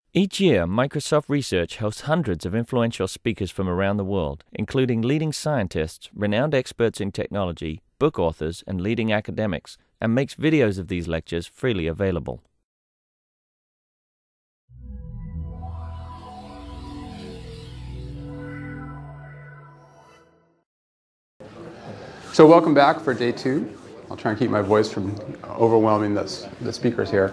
Each year, Microsoft Research hosts hundreds of influential speakers from around the world, including leading scientists, renowned experts in technology, book authors, and leading academics, and makes videos of these lectures freely available. So welcome back for day 2. I'll try and keep my voice from overwhelming the speakers here.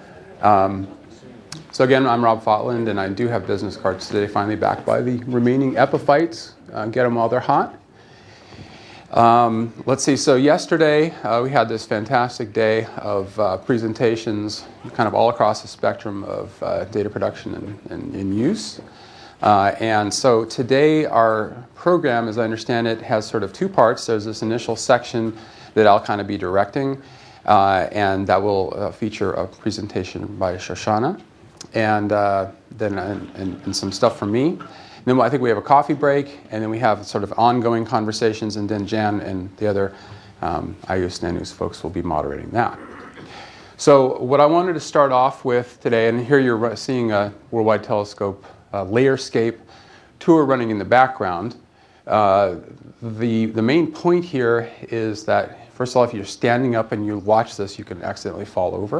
So again, I'm Rob Fotland, and I do have business cards today, finally backed by the remaining epiphytes. Get them while they're hot. Let's see, so yesterday we had this fantastic day of presentations kind of all across the spectrum of data production and in use. And so today our program, as I understand it, has sort of 2 parts. There's this initial section that I'll kind of be directing, and that will feature a presentation by Shoshana, and then some stuff from me. And then I think we have a coffee break, and then we have sort of ongoing conversations, and then Jan and the other IOOS NANOOS folks will be moderating that. So what I wanted to start off with today, and here you're seeing a Worldwide Telescope Layerscape tour running in the background. The main point here is that, first of all, if you're standing up and you watch this, you can accidentally fall over.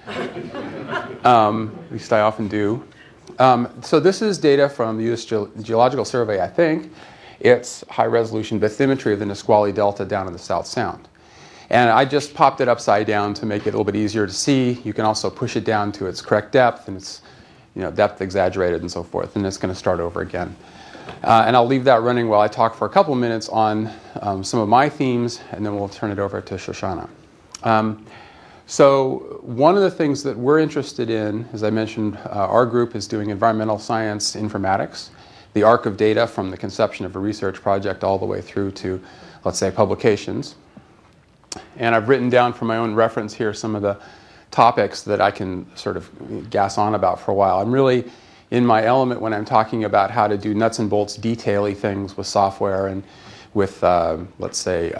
At least I often do. So this is data from the U.S. Geological Survey, I think. It's high-resolution bathymetry of the Nisqually Delta down in the South Sound. And I just popped it upside down to make it a little bit easier to see. You can also push it down to its correct depth, and it's depth exaggerated and so forth, and it's going to start over again. And I'll leave that running while I talk for a couple of minutes on some of my themes, and then we'll turn it over to Shoshana. So one of the things that we're interested in, as I mentioned, our group is doing environmental science informatics, the arc of data from the conception of a research project all the way through to, let's say, publications. And I've written down for my own reference here some of the topics that I can sort of gas on about for a while. I'm really in my element when I'm talking about how to do nuts and bolts detail-y things with software and with, let's say,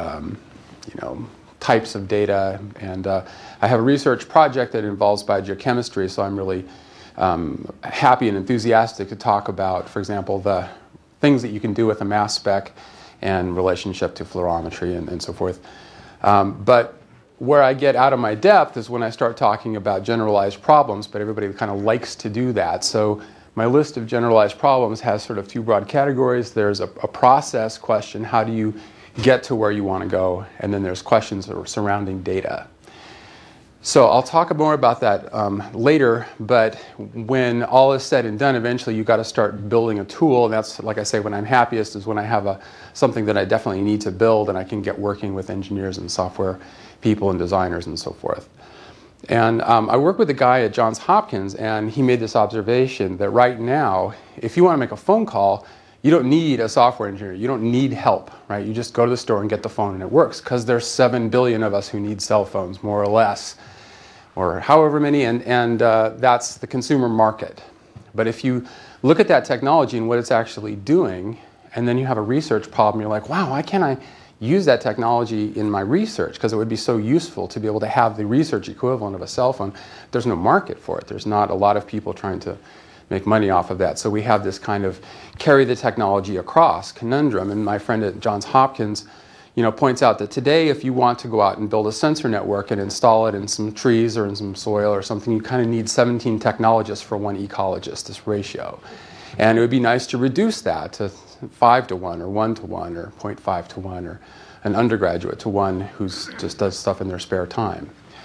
types of data. And I have a research project that involves biogeochemistry, so I'm really happy and enthusiastic to talk about, for example, the things that you can do with a mass spec and relationship to fluorometry and so forth. But where I get out of my depth is when I start talking about generalized problems, but everybody kind of likes to do that. So my list of generalized problems has sort of 2 broad categories. There's a process question, how do you get to where you want to go? And then there's questions that are surrounding data. So I'll talk more about that later, but when all is said and done, eventually you've got to start building a tool, and that's, like I say, when I'm happiest is when I have something that I definitely need to build and I can get working with engineers and software people and designers and so forth. And I work with a guy at Johns Hopkins, and he made this observation that right now, if you want to make a phone call, you don't need a software engineer. You don't need help, right? You just go to the store and get the phone, and it works because there's 7 billion of us who need cell phones, more or less, or however many, and that's the consumer market. But if you look at that technology and what it's actually doing, and then you have a research problem, you're like, wow, why can't I use that technology in my research? Because it would be so useful to be able to have the research equivalent of a cell phone. There's no market for it. There's not a lot of people trying to make money off of that. So we have this kind of carry the technology across conundrum. And my friend at Johns Hopkins points out that today, if you want to go out and build a sensor network and install it in some trees or in some soil or something, you kind of need 17 technologists for 1 ecologist, this ratio. And it would be nice to reduce that to 5 to 1 or 1 to 1 or 0.5 to 1 or an undergraduate to one who just does stuff in their spare time.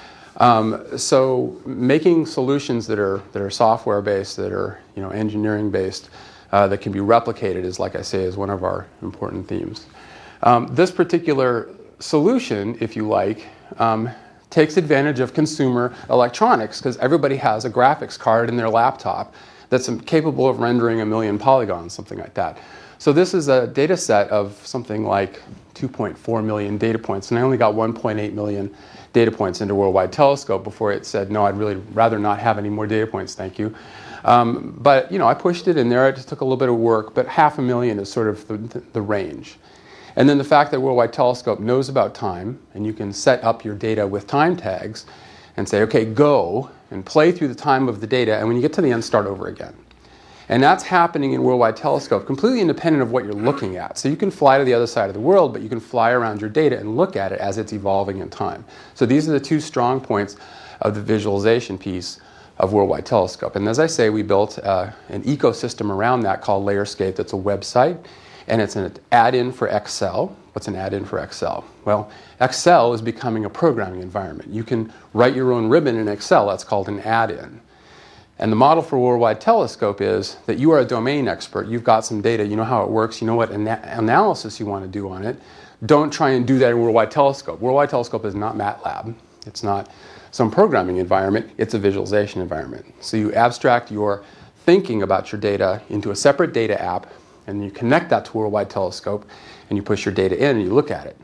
So making solutions that are software based, that are engineering based, that can be replicated is, like I say, is one of our important themes. This particular solution, if you like, takes advantage of consumer electronics because everybody has a graphics card in their laptop that's capable of rendering 1 million polygons, something like that. So this is a data set of something like 2.4 million data points, and I only got 1.8 million data points into Worldwide Telescope before it said, no, I'd really rather not have any more data points, thank you. But I pushed it in there. It just took a little bit of work, but 500,000 is sort of the range. And then the fact that Worldwide Telescope knows about time, and you can set up your data with time tags and say, okay, go, and play through the time of the data, and when you get to the end, start over again. And that's happening in Worldwide Telescope, completely independent of what you're looking at. So you can fly to the other side of the world, but you can fly around your data and look at it as it's evolving in time. So these are the two strong points of the visualization piece of Worldwide Telescope. And as I say, we built an ecosystem around that called Layerscape. That's a website, and it's an add-in for Excel. What's an add-in for Excel? Well, Excel is becoming a programming environment. You can write your own ribbon in Excel. That's called an add-in. And the model for Worldwide Telescope is that you are a domain expert. You've got some data. You know how it works. You know what analysis you want to do on it. Don't try and do that in Worldwide Telescope. Worldwide Telescope is not MATLAB. It's not some programming environment. It's a visualization environment. So you abstract your thinking about your data into a separate data app, and you connect that to Worldwide Telescope, and you push your data in and you look at it.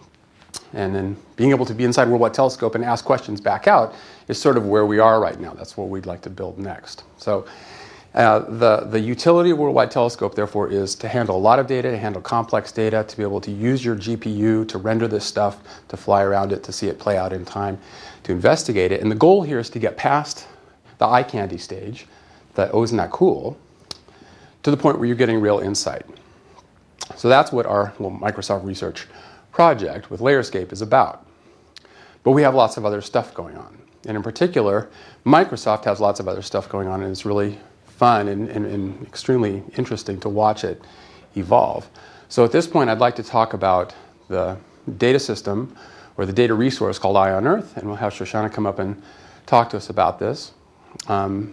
And then being able to be inside Worldwide Telescope and ask questions back out is sort of where we are right now. That's what we'd like to build next. So the utility of Worldwide Telescope, therefore, is to handle a lot of data, to handle complex data, to be able to use your GPU to render this stuff, to fly around it, to see it play out in time, to investigate it. And the goal here is to get past the eye candy stage, that, oh, isn't that cool, to the point where you're getting real insight. So that's what our little Microsoft research project with Layerscape is about. But we have lots of other stuff going on. And in particular, Microsoft has lots of other stuff going on, and it's really fun and extremely interesting to watch it evolve. So at this point, I'd like to talk about the data system or the data resource called Eye on Earth, and we'll have Shoshana come up and talk to us about this. And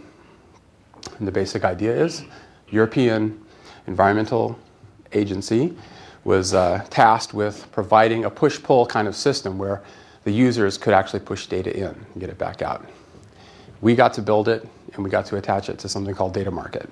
the basic idea is European Environmental Agency was tasked with providing a push-pull kind of system where the users could actually push data in and get it back out. We got to build it, and we got to attach it to something called Data Market.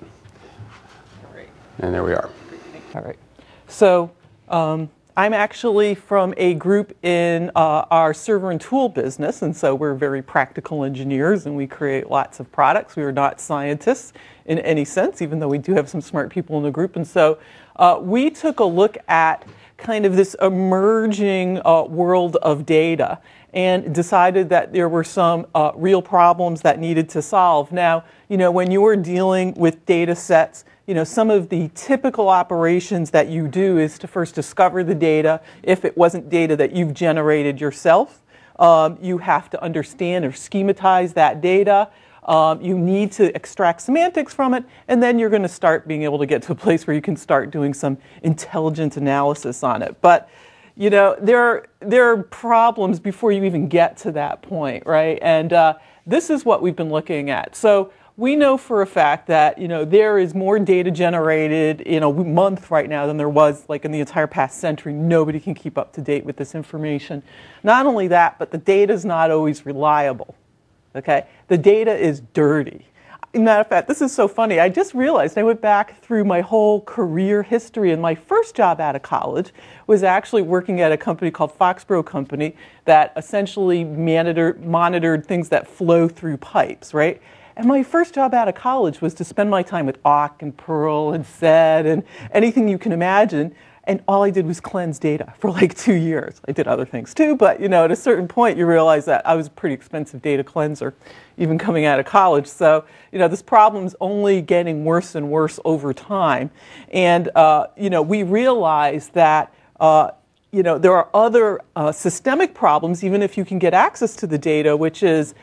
Great. And there we are. All right. So I'm actually from a group in our server and tool business, and so we're very practical engineers, and we create lots of products. We are not scientists in any sense, even though we do have some smart people in the group. And so we took a look at kind of this emerging world of data and decided that there were some real problems that needed to solve. Now, you know, when you're dealing with data sets, you know, some of the typical operations that you do is to first discover the data. If it wasn't data that you've generated yourself, you have to understand or schematize that data. You need to extract semantics from it, and then you're going to start being able to get to a place where you can start doing some intelligent analysis on it. But you know, there are problems before you even get to that point, right? And this is what we've been looking at. So we know for a fact that, you know, there is more data generated in a month right now than there was like in the entire past century. Nobody can keep up to date with this information. Not only that, but the data is not always reliable. Okay, the data is dirty. Matter of fact, this is so funny. I just realized I went back through my whole career history, and my first job out of college was actually working at a company called Foxborough Company that essentially monitored things that flow through pipes, right? And my first job out of college was to spend my time with awk and Perl and SED and anything you can imagine. And all I did was cleanse data for like 2 years. I did other things too, but you know, at a certain point you realize that I was a pretty expensive data cleanser, even coming out of college. So, you know, this problem's only getting worse and worse over time. And, you know, we realize that, you know, there are other systemic problems, even if you can get access to the data, which is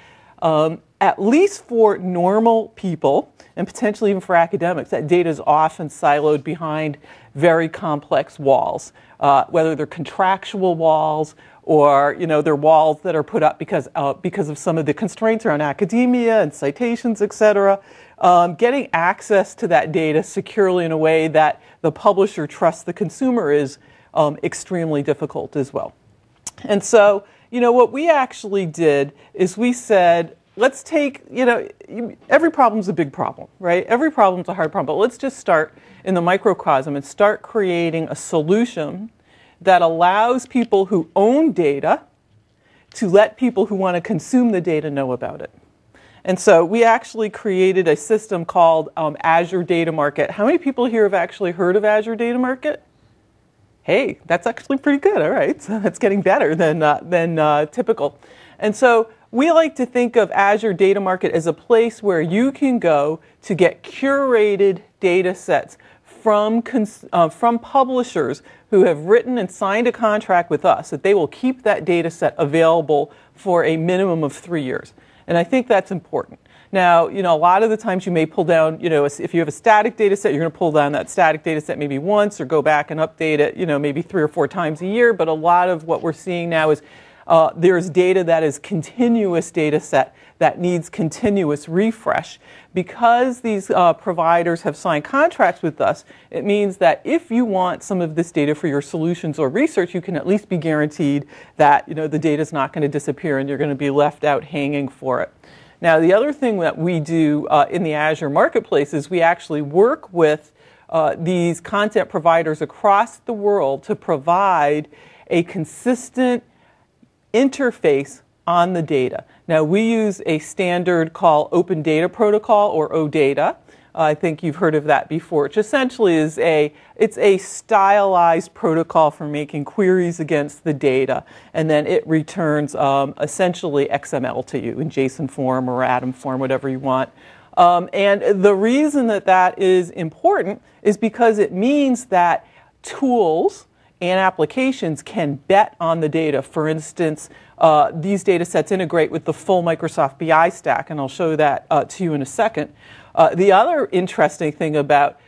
at least for normal people, and potentially even for academics, that data is often siloed behind very complex walls, whether they're contractual walls or, you know, they're walls that are put up because of some of the constraints around academia and citations, et cetera. Getting access to that data securely in a way that the publisher trusts the consumer is extremely difficult as well. And so, you know, what we actually did is we said, let's take, you know, every problem's a big problem, right? Every problem's a hard problem, but let's just start in the microcosm and start creating a solution that allows people who own data to let people who want to consume the data know about it. And so we actually created a system called Azure Data Market. How many people here have actually heard of Azure Data Market? Hey, that's actually pretty good. All right, so that's getting better than typical. And so we like to think of Azure Data Market as a place where you can go to get curated data sets from publishers who have written and signed a contract with us that they will keep that data set available for a minimum of 3 years. And I think that's important. Now, a lot of the times you may pull down, if you have a static data set, you're going to pull down that static data set maybe once or go back and update it, maybe 3 or 4 times a year. But a lot of what we're seeing now is there's data that is continuous data set that needs continuous refresh. Because these providers have signed contracts with us, it means that if you want some of this data for your solutions or research, you can at least be guaranteed that the data is not going to disappear and you're going to be left out hanging for it. Now, the other thing that we do in the Azure Marketplace is we actually work with these content providers across the world to provide a consistent interface on the data. Now, we use a standard called Open Data Protocol, or OData. I think you've heard of that before, which essentially is it's a stylized protocol for making queries against the data, and then it returns essentially XML to you in JSON form or Atom form, whatever you want. And the reason that that is important is because it means that tools and applications can bet on the data. For instance, these data sets integrate with the full Microsoft BI stack, and I'll show that to you in a second. The other interesting thing about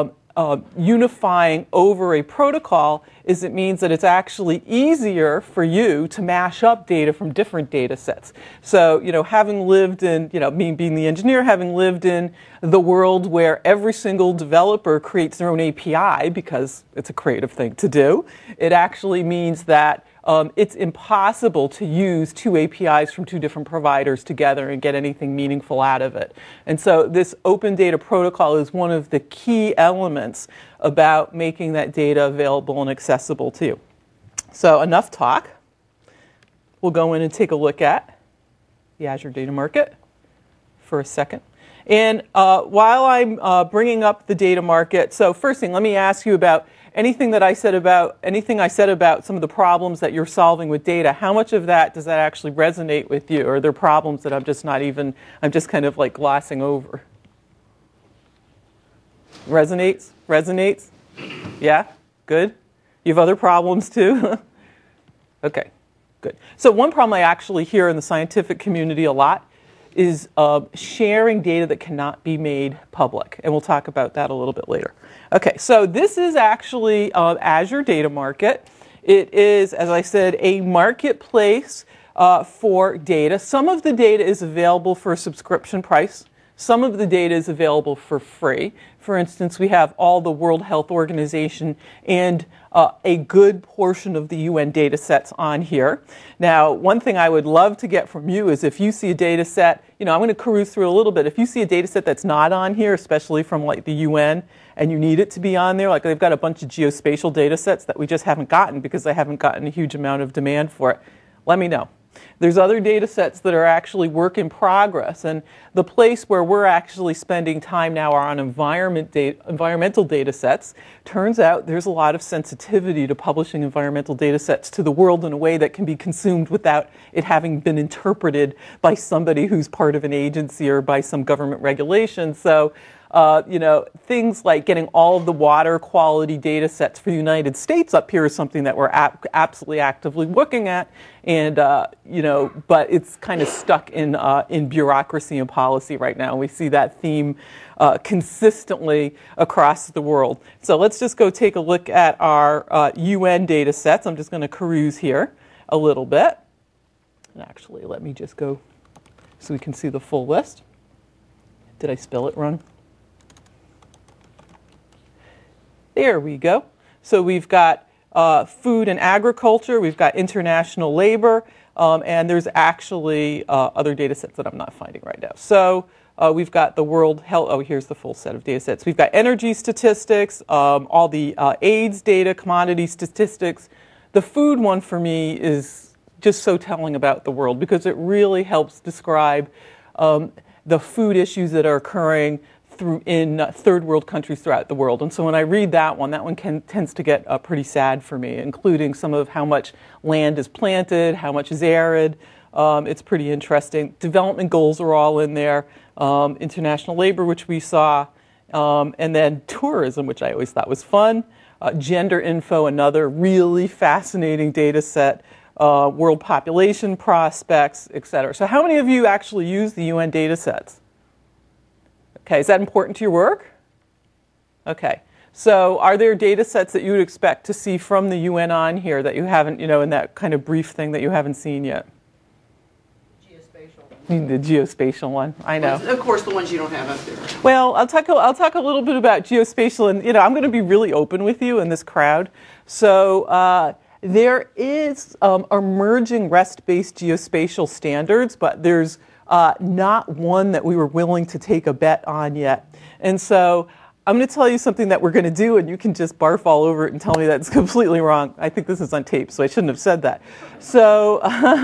unifying over a protocol is it means that it's actually easier for you to mash up data from different data sets. So, having lived in, me being the engineer, having lived in the world where every single developer creates their own API because it's a creative thing to do, it actually means that it's impossible to use 2 APIs from 2 different providers together and get anything meaningful out of it. And so this Open Data Protocol is one of the key elements about making that data available and accessible to you. So enough talk. We'll go in and take a look at the Azure Data Market for a second. And while I'm bringing up the data market, so first thing, let me ask you about anything I said about some of the problems that you're solving with data. How much of that does that actually resonate with you? Or are there problems that I'm just kind of like glossing over? Resonates? Resonates? Yeah? Good? You have other problems too? Okay, good. So one problem I actually hear in the scientific community a lot is sharing data that cannot be made public. And we'll talk about that a little bit later. Okay, so this is actually Azure Data Market. It is, as I said, a marketplace for data. Some of the data is available for a subscription price. Some of the data is available for free. For instance, we have all the World Health Organization and a good portion of the UN data sets on here. Now, one thing I would love to get from you is if you see a data set, I'm going to cruise through a little bit. If you see a data set that's not on here, especially from like the UN, and you need it to be on there, like they've got a bunch of geospatial data sets that we just haven't gotten because they haven't gotten a huge amount of demand for it, let me know. There's other data sets that are actually work in progress, and the place where we're actually spending time now are on environmental data sets. Turns out there's a lot of sensitivity to publishing environmental data sets to the world in a way that can be consumed without it having been interpreted by somebody who's part of an agency or by some government regulation. So things like getting all of the water quality data sets for the United States up here is something that we're absolutely actively looking at, and but it's kind of stuck in bureaucracy and policy right now. We see that theme consistently across the world. So let's just go take a look at our UN data sets. I'm just going to cruise here a little bit. And actually, let me just go so we can see the full list. Did I spell it wrong? There we go. So we've got food and agriculture, we've got international labor, and there's actually other data sets that I'm not finding right now. So we've got the World Health, here's the full set of data sets. We've got energy statistics, all the AIDS data, commodity statistics. The food one for me is just so telling about the world because it really helps describe the food issues that are occurring in third world countries throughout the world. And so when I read that one tends to get pretty sad for me, including some of how much land is planted, how much is arid, It's pretty interesting. Development goals are all in there. International labor, which we saw. And then tourism, which I always thought was fun. Gender info, another really fascinating data set. World population prospects, et cetera. So how many of you actually use the UN data sets? Okay, is that important to your work? Okay. So are there data sets that you would expect to see from the UN on here that you haven't, in that kind of brief thing that you haven't seen yet? Geospatial. The geospatial one, I know. Of course, the ones you don't have up there. Well, I'll talk a little bit about geospatial, and I'm going to be really open with you in this crowd. So there is emerging REST-based geospatial standards, but there's not one that we were willing to take a bet on yet. And so I'm going to tell you something that we're going to do, and you can just barf all over it and tell me that's completely wrong. I think this is on tape, so I shouldn't have said that. So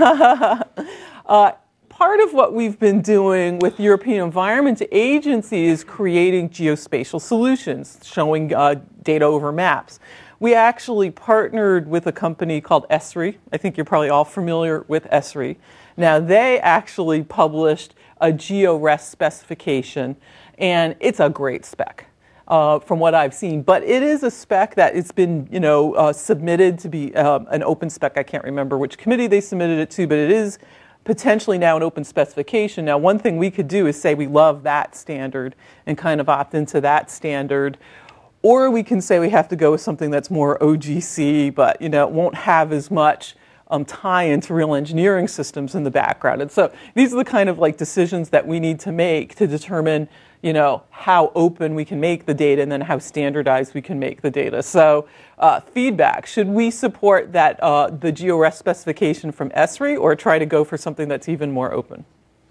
part of what we've been doing with European Environment Agency is creating geospatial solutions, showing data over maps. We actually partnered with a company called ESRI. I think you're probably all familiar with ESRI. Now, they actually published a GeoREST specification, and it's a great spec. From what I've seen, but it is a spec that it's been, submitted to be an open spec. I can't remember which committee they submitted it to, but it is potentially now an open specification. Now, one thing we could do is say we love that standard and kind of opt into that standard, or we can say we have to go with something that's more OGC, but it won't have as much tie into real engineering systems in the background. And so these are the kind of decisions that we need to make to determine how open we can make the data and then how standardized we can make the data. So feedback, should we support that the GeoREST specification from ESRI or try to go for something that's even more open?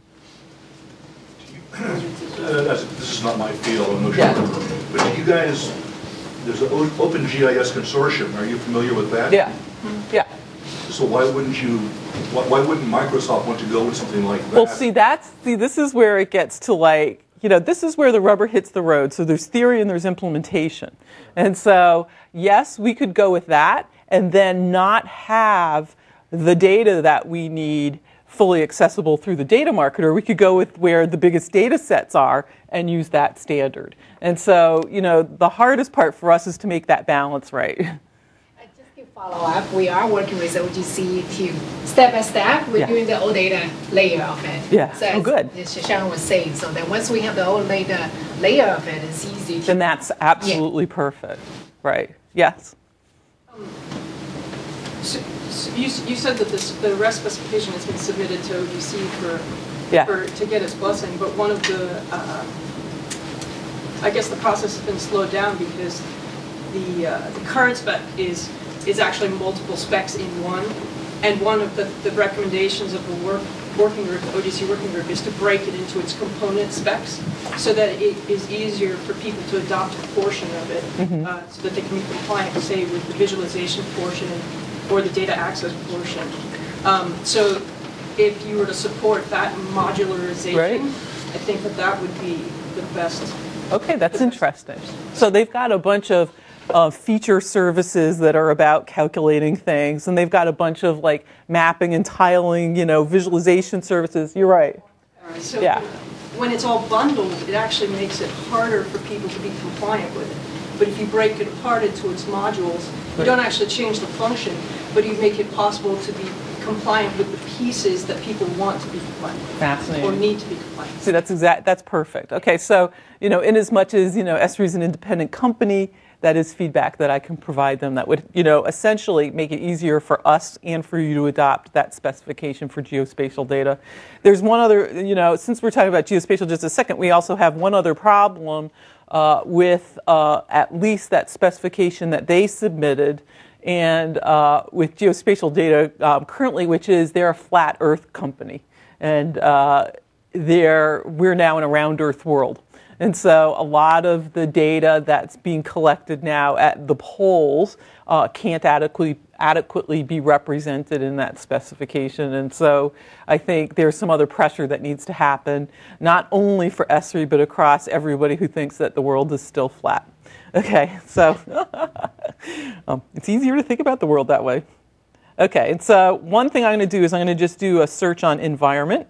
This is not my field, I'm not sure. But do you guys, there's an OpenGIS consortium, are you familiar with that? Yeah, yeah. So why wouldn't Microsoft want to go with something like that? Well, this is where it gets to this is where the rubber hits the road. So there's theory and there's implementation. And so, yes, we could go with that and then not have the data that we need fully accessible through the data market, or we could go with where the biggest data sets are and use that standard. And so, the hardest part for us is to make that balance right. Follow up, we are working with OGC to step by step, we're doing the old data layer of it. Yeah, so good. As Sharon was saying, so that once we have the old data layer of it, it's easy to... Then that's absolutely perfect, right? Yes? So you said that the REST specification has been submitted to OGC to get its blessing, but one of the, I guess the process has been slowed down because the current spec is actually multiple specs in one, and one of the recommendations of the working group, the OGC working group, is to break it into its component specs so that it is easier for people to adopt a portion of it, so that they can be compliant, say, with the visualization portion or the data access portion. So if you were to support that modularization, right. I think that would be the best. Okay, that's interesting. So they've got a bunch of feature services that are about calculating things, and they've got a bunch of mapping and tiling, visualization services. You're right. So when it's all bundled, it actually makes it harder for people to be compliant with it. But if you break it apart into its modules, you don't actually change the function, but you make it possible to be compliant with the pieces that people want to be compliant with. Fascinating. Or need to be compliant with. See, that's perfect. Okay, so, in as much as, ESRI is an independent company, that is feedback that I can provide them that would, essentially make it easier for us and for you to adopt that specification for geospatial data. There's one other, since we're talking about geospatial just a second, we also have one other problem with at least that specification that they submitted and with geospatial data currently, which is they're a flat Earth company. And we're now in a round Earth world. And so a lot of the data that's being collected now at the poles can't adequately be represented in that specification. And so I think there's some other pressure that needs to happen, not only for ESRI, but across everybody who thinks that the world is still flat. Okay, so it's easier to think about the world that way. Okay, and so one thing I'm going to do is I'm going to just do a search on environment,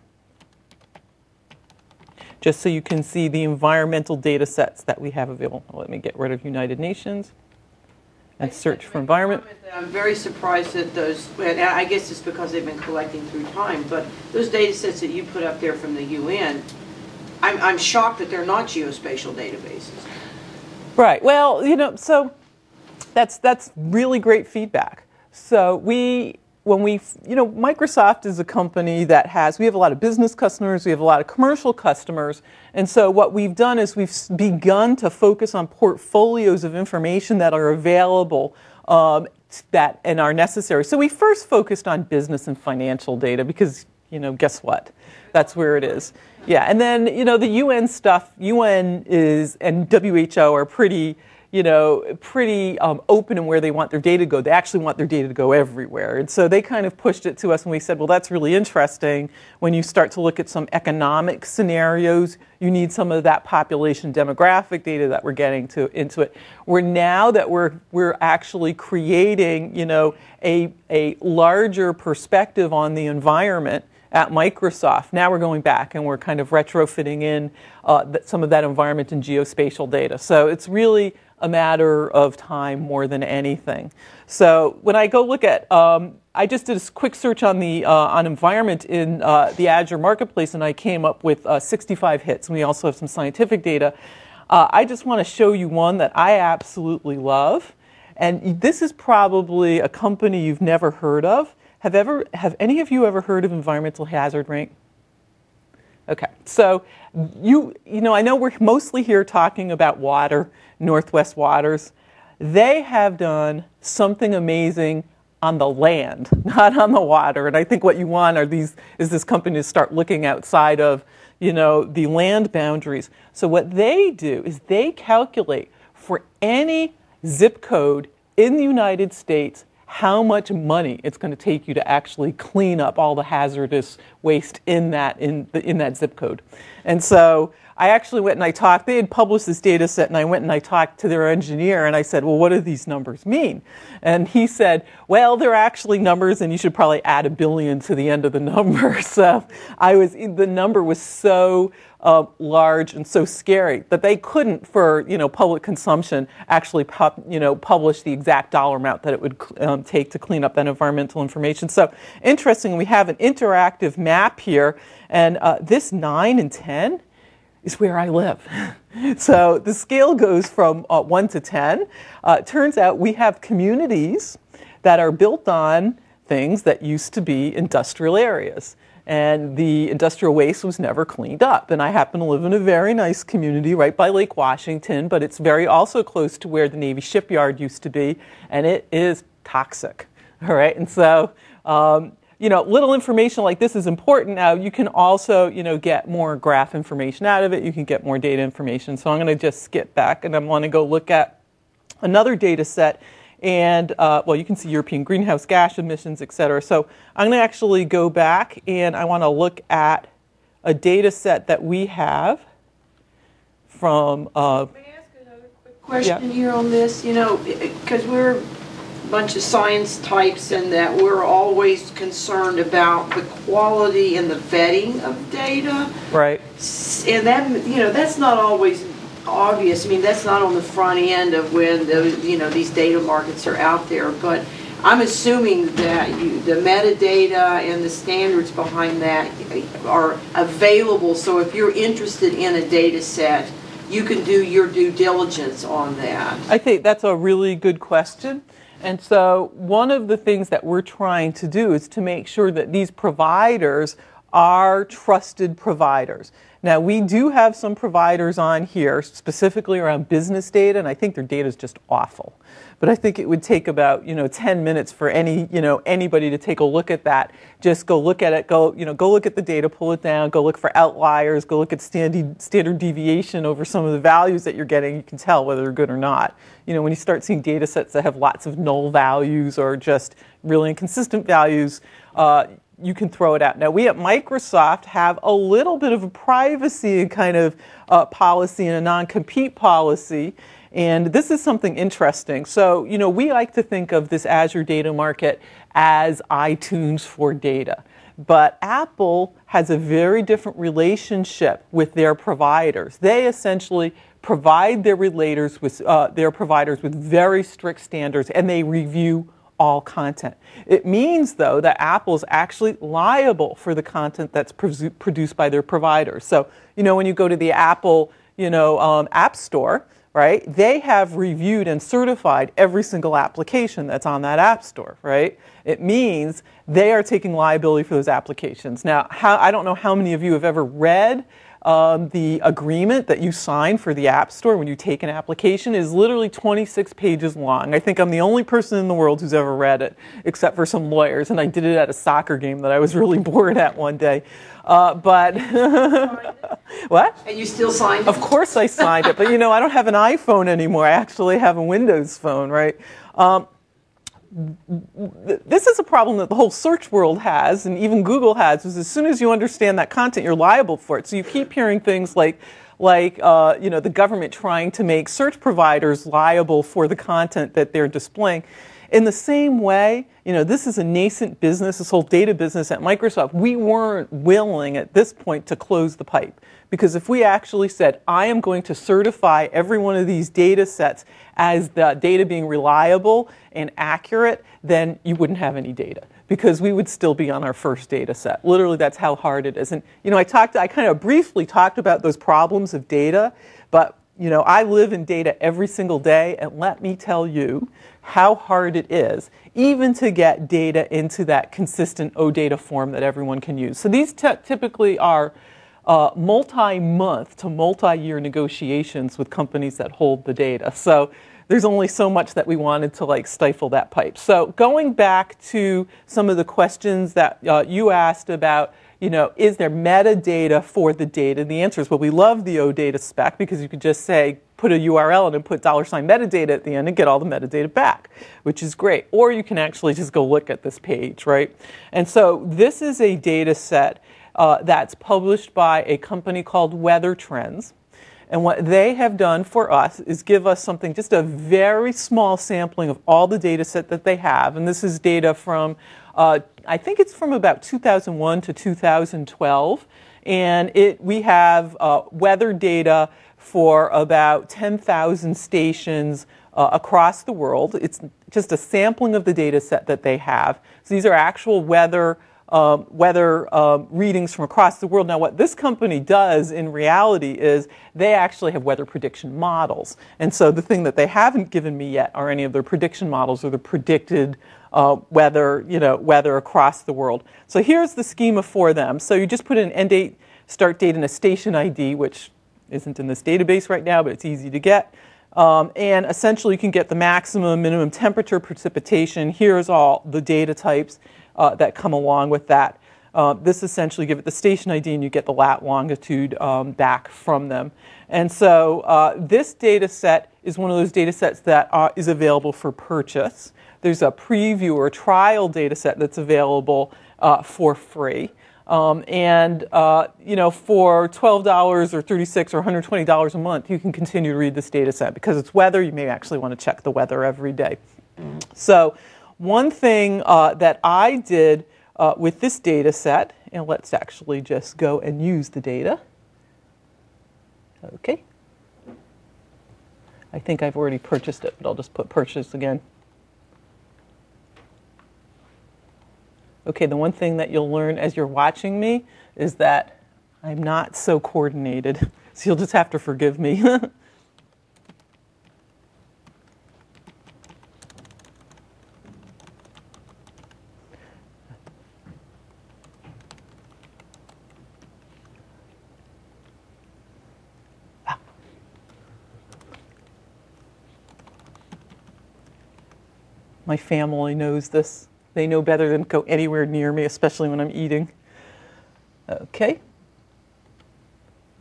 just so you can see the environmental data sets that we have available. Let me get rid of United Nations and search for environment. I'm very surprised that those, and I guess it's because they've been collecting through time, but those data sets that you put up there from the UN, I'm shocked that they're not geospatial databases. Right, well, you know, so that's really great feedback. So Microsoft is a company that we have a lot of business customers, we have a lot of commercial customers, and so what we've done is we've begun to focus on portfolios of information that are available that and are necessary. So we first focused on business and financial data because, you know, guess what? That's where it is. Yeah, and then, you know, the UN stuff, UN and WHO are pretty open in where they want their data to go. They actually want their data to go everywhere. And so they kind of pushed it to us, and we said, well, that's really interesting. When you start to look at some economic scenarios, you need some of that population demographic data that we're getting into it. Now that we're actually creating, you know, a larger perspective on the environment at Microsoft. Now we're going back and we're kind of retrofitting in some of that environment in geospatial data. So it's really a matter of time more than anything. So when I go look at, I just did a quick search on the on environment in the Azure Marketplace, and I came up with 65 hits. And we also have some scientific data. I just want to show you one that I absolutely love, and this is probably a company you've never heard of. Have any of you ever heard of environmental hazard rank? Okay, so you know, I know we're mostly here talking about water, Northwest Waters. They have done something amazing on the land, not on the water. And I think what you want is this company to start looking outside of, you know, the land boundaries. So what they do is they calculate for any zip code in the United States how much money it's going to take you to actually clean up all the hazardous waste in that zip code. And so I actually went and I talked, they had published this data set, and I went and I talked to their engineer and I said, well, what do these numbers mean? And he said, well, they're actually numbers and you should probably add 1 billion to the end of the number. So the number was so large and so scary that they couldn't, for, you know, public consumption, actually publish the exact dollar amount that it would take to clean up that environmental information. So interesting, we have an interactive map here, and this 9 and 10 is where I live. So the scale goes from 1 to 10. Turns out we have communities that are built on things that used to be industrial areas. And the industrial waste was never cleaned up. And I happen to live in a very nice community right by Lake Washington, but it's very also close to where the Navy shipyard used to be, and it is toxic. All right, and so you know, little information like this is important. Now you can also, you know, get more graph information out of it. You can get more data information. So I'm going to just skip back, and I want to go look at another data set. And, well, you can see European greenhouse gas emissions, et cetera. So I'm going to actually go back, and I want to look at a data set that we have from... May I ask another quick question here on this? You know, because we're a bunch of science types, and that we're always concerned about the quality and the vetting of data. Right. And that, you know, that's not always obvious. I mean, that's not on the front end of when these data markets are out there, but I'm assuming that the metadata and the standards behind that are available, so if you're interested in a data set, you can do your due diligence on that. I think that's a really good question. And so one of the things that we're trying to do is to make sure that these providers are trusted providers. Now, we do have some providers on here specifically around business data, and I think their data is just awful. But I think it would take about 10 minutes for anybody to take a look at that. Just go look at it. Go look at the data, pull it down. Go look for outliers. Go look at standard deviation over some of the values that you're getting. You can tell whether they're good or not. You know, when you start seeing data you can throw it out. Now, we at Microsoft have a little bit of a privacy kind of policy and a non-compete policy. And this is something interesting. So, we like to think of this Azure data market as iTunes for data. But Apple has a very different relationship with their providers. They essentially provide their providers with very strict standards, and they review all content. It means, though, that Apple is actually liable for the content that's produced by their providers. So, when you go to the Apple, App Store, right, they have reviewed and certified every single application that's on that App Store, right? It means they are taking liability for those applications. Now, I don't know how many of you have ever read the agreement that you sign for the App Store when you take an application. It is literally 26 pages long. I think I'm the only person in the world who's ever read it, except for some lawyers, and I did it at a soccer game that I was really bored at one day. But what? And you still signed it? Of course I signed it, but I don't have an iPhone anymore. I actually have a Windows phone, right? This is a problem that the whole search world has, and even Google has, is as soon as you understand that content, you're liable for it. So you keep hearing things like the government trying to make search providers liable for the content that they're displaying. In the same way, this is a nascent business, this whole data business at Microsoft. We weren't willing at this point to close the pipe. Because if we actually said, I am going to certify every one of these data sets as the data being reliable and accurate, then you wouldn't have any data. Because we would still be on our first data set. Literally, that's how hard it is. And, I kind of briefly talked about those problems of data, but, I live in data every single day, and let me tell you how hard it is even to get data into that consistent OData form that everyone can use. So these typically are multi-month to multi-year negotiations with companies that hold the data. So there's only so much that we wanted to stifle that pipe. So going back to some of the questions that you asked about, is there metadata for the data? The answer is, well, we love the OData spec because you could just say, put a URL in and put $metadata at the end and get all the metadata back, which is great. Or you can actually just go look at this page, right? And so this is a data set that's published by a company called Weather Trends. And what they have done for us is give us something, just a very small sampling of all the data set that they have. And this is data from, I think it's from about 2001 to 2012. And we have weather data for about 10,000 stations across the world. It's just a sampling of the data set that they have. So these are actual weather readings from across the world. Now, what this company does in reality is they actually have weather prediction models. And so the thing that they haven't given me yet are any of their prediction models or the predicted weather across the world. So here's the schema for them. So you just put in end date, start date, and a station ID, which isn't in this database right now, but it's easy to get. And essentially you can get the maximum, minimum temperature, precipitation. Here's all the data types that come along with that. This essentially give it the station ID and you get the longitude back from them. And so this data set is one of those data sets that is available for purchase. There's a preview or trial data set that's available for free. For $12 or $36 or $120 a month, you can continue to read this data set. Because it's weather, you may actually want to check the weather every day. So one thing that I did with this data set, and let's actually just go and use the data. Okay. I think I've already purchased it, but I'll just put purchase again. Okay, the one thing that you'll learn as you're watching me is that I'm not so coordinated. So you'll just have to forgive me. My family knows this. They know better than to go anywhere near me, especially when I'm eating. Okay.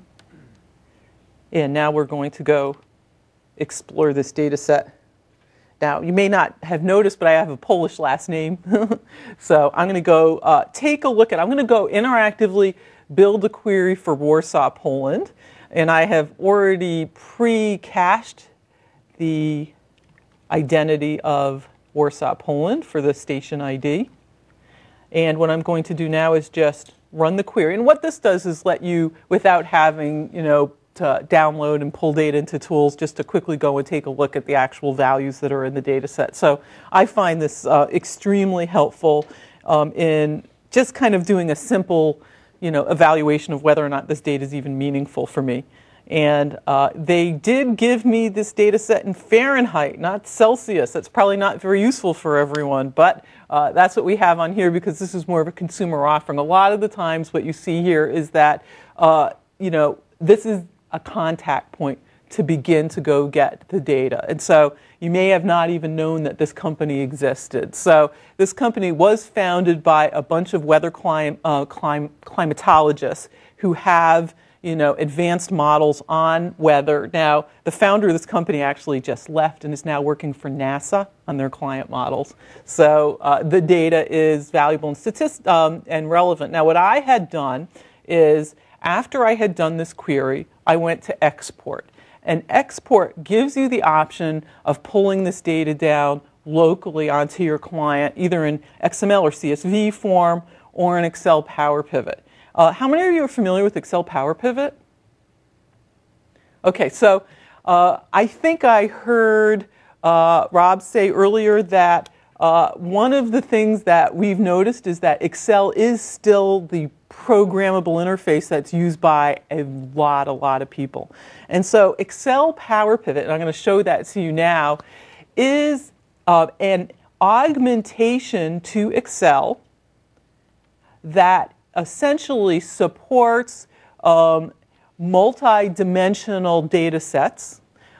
And now we're going to go explore this data set Now, you may not have noticed, but I have a Polish last name. So I'm going to go take a look at, I'm going to go interactively build a query for Warsaw, Poland. And I have already pre-cached the identity of Warsaw, Poland for the station ID. And what I'm going to do now is just run the query. And what this does is let you, without having, to download and pull data into tools, just to quickly go and take a look at the actual values that are in the data set. So I find this extremely helpful in just kind of doing a simple evaluation of whether or not this data is even meaningful for me. And they did give me this data set in Fahrenheit, not Celsius. That's probably not very useful for everyone, but that's what we have on here because this is more of a consumer offering. A lot of the times what you see here is that, this is a contact point to begin to go get the data. And so you may have not even known that this company existed. So this company was founded by a bunch of weather climatologists who have advanced models on weather. Now, the founder of this company actually just left and is now working for NASA on their client models. So the data is valuable and relevant. Now, what I had done is, after I had done this query, I went to export. And export gives you the option of pulling this data down locally onto your client, either in XML or CSV form or in Excel Power Pivot. How many of you are familiar with Excel Power Pivot? Okay, so I think I heard Rob say earlier that one of the things that we've noticed is that Excel is still the programmable interface that's used by a lot of people. And so Excel Power Pivot, and I'm going to show that to you now, is an augmentation to Excel that essentially supports multi-dimensional data sets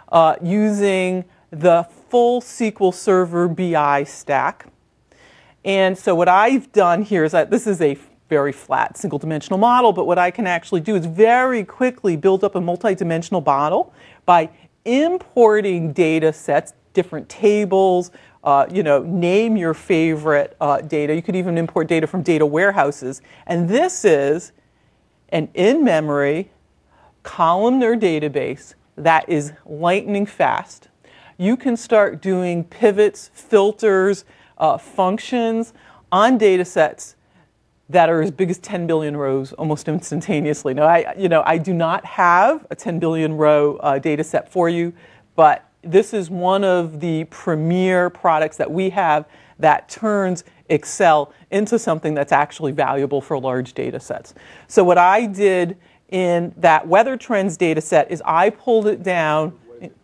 using the full SQL Server BI stack. And so what I've done here is that this is a very flat single-dimensional model, but what I can actually do is very quickly build up a multi-dimensional model by importing data sets, different tables, name your favorite data. You could even import data from data warehouses. And this is an in-memory columnar database that is lightning fast. You can start doing pivots, filters, functions on data sets that are as big as 10 billion rows almost instantaneously. Now, I do not have a 10 billion row data set for you, but this is one of the premier products that we have that turns Excel into something that's actually valuable for large data sets. So what I did in that weather trends data set is I pulled it down.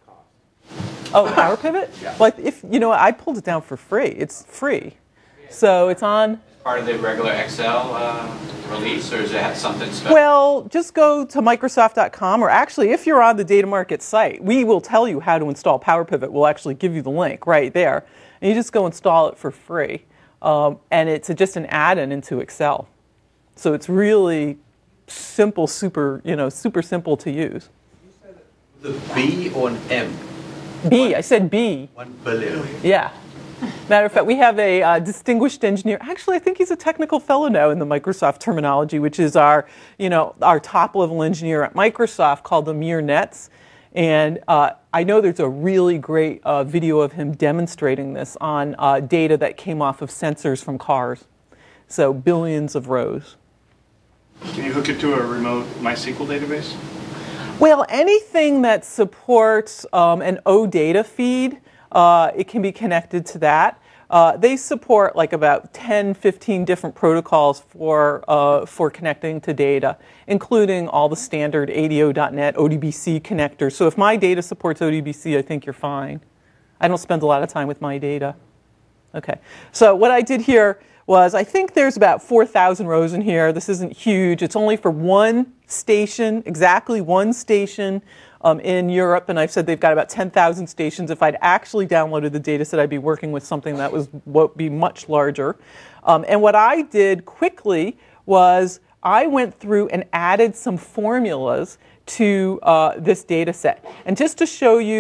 Oh, Power Pivot? Yeah. Well, I pulled it down for free. It's free. So it's on. Part of the regular Excel release, or is it something special? Well, just go to Microsoft.com, or actually, if you're on the Data Market site, we will tell you how to install Power Pivot. We'll actually give you the link right there. And you just go install it for free. And it's just an add-in into Excel. So it's really simple, super simple to use. You said the B or an M? B. I said B. 1 billion. Yeah. Matter of fact, we have a distinguished engineer. Actually, I think he's a technical fellow now in the Microsoft terminology, which is our top-level engineer at Microsoft called Amir Netz. And I know there's a really great video of him demonstrating this on data that came off of sensors from cars. So billions of rows. Can you hook it to a remote MySQL database? Well, anything that supports an OData feed, it can be connected to that. They support like about 10, 15 different protocols for connecting to data, including all the standard ADO.NET ODBC connectors. So if my data supports ODBC, I think you're fine. I don't spend a lot of time with my data. Okay, so what I did here was, I think there's about 4,000 rows in here. This isn't huge. It's only for one station, exactly one station in Europe, and I've said they've got about 10,000 stations. If I'd actually downloaded the data set, I'd be working with something that would be much larger. And what I did quickly was I went through and added some formulas to this data set. And just to show you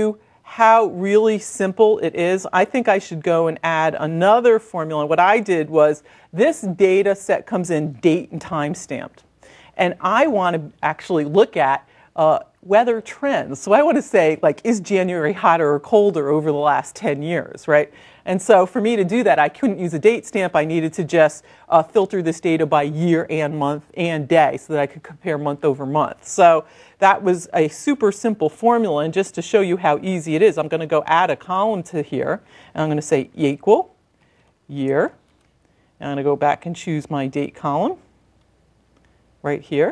how really simple it is, I think I should go and add another formula. And what I did was, this data set comes in date and time stamped. And I want to actually look at weather trends. So I want to say, like, is January hotter or colder over the last 10 years, right? And so for me to do that, I couldn't use a date stamp. I needed to just filter this data by year and month and day so that I could compare month over month. So that was a super simple formula. And just to show you how easy it is, I'm going to go add a column to here. And I'm going to say equal year. And I'm going to go back and choose my date column right here.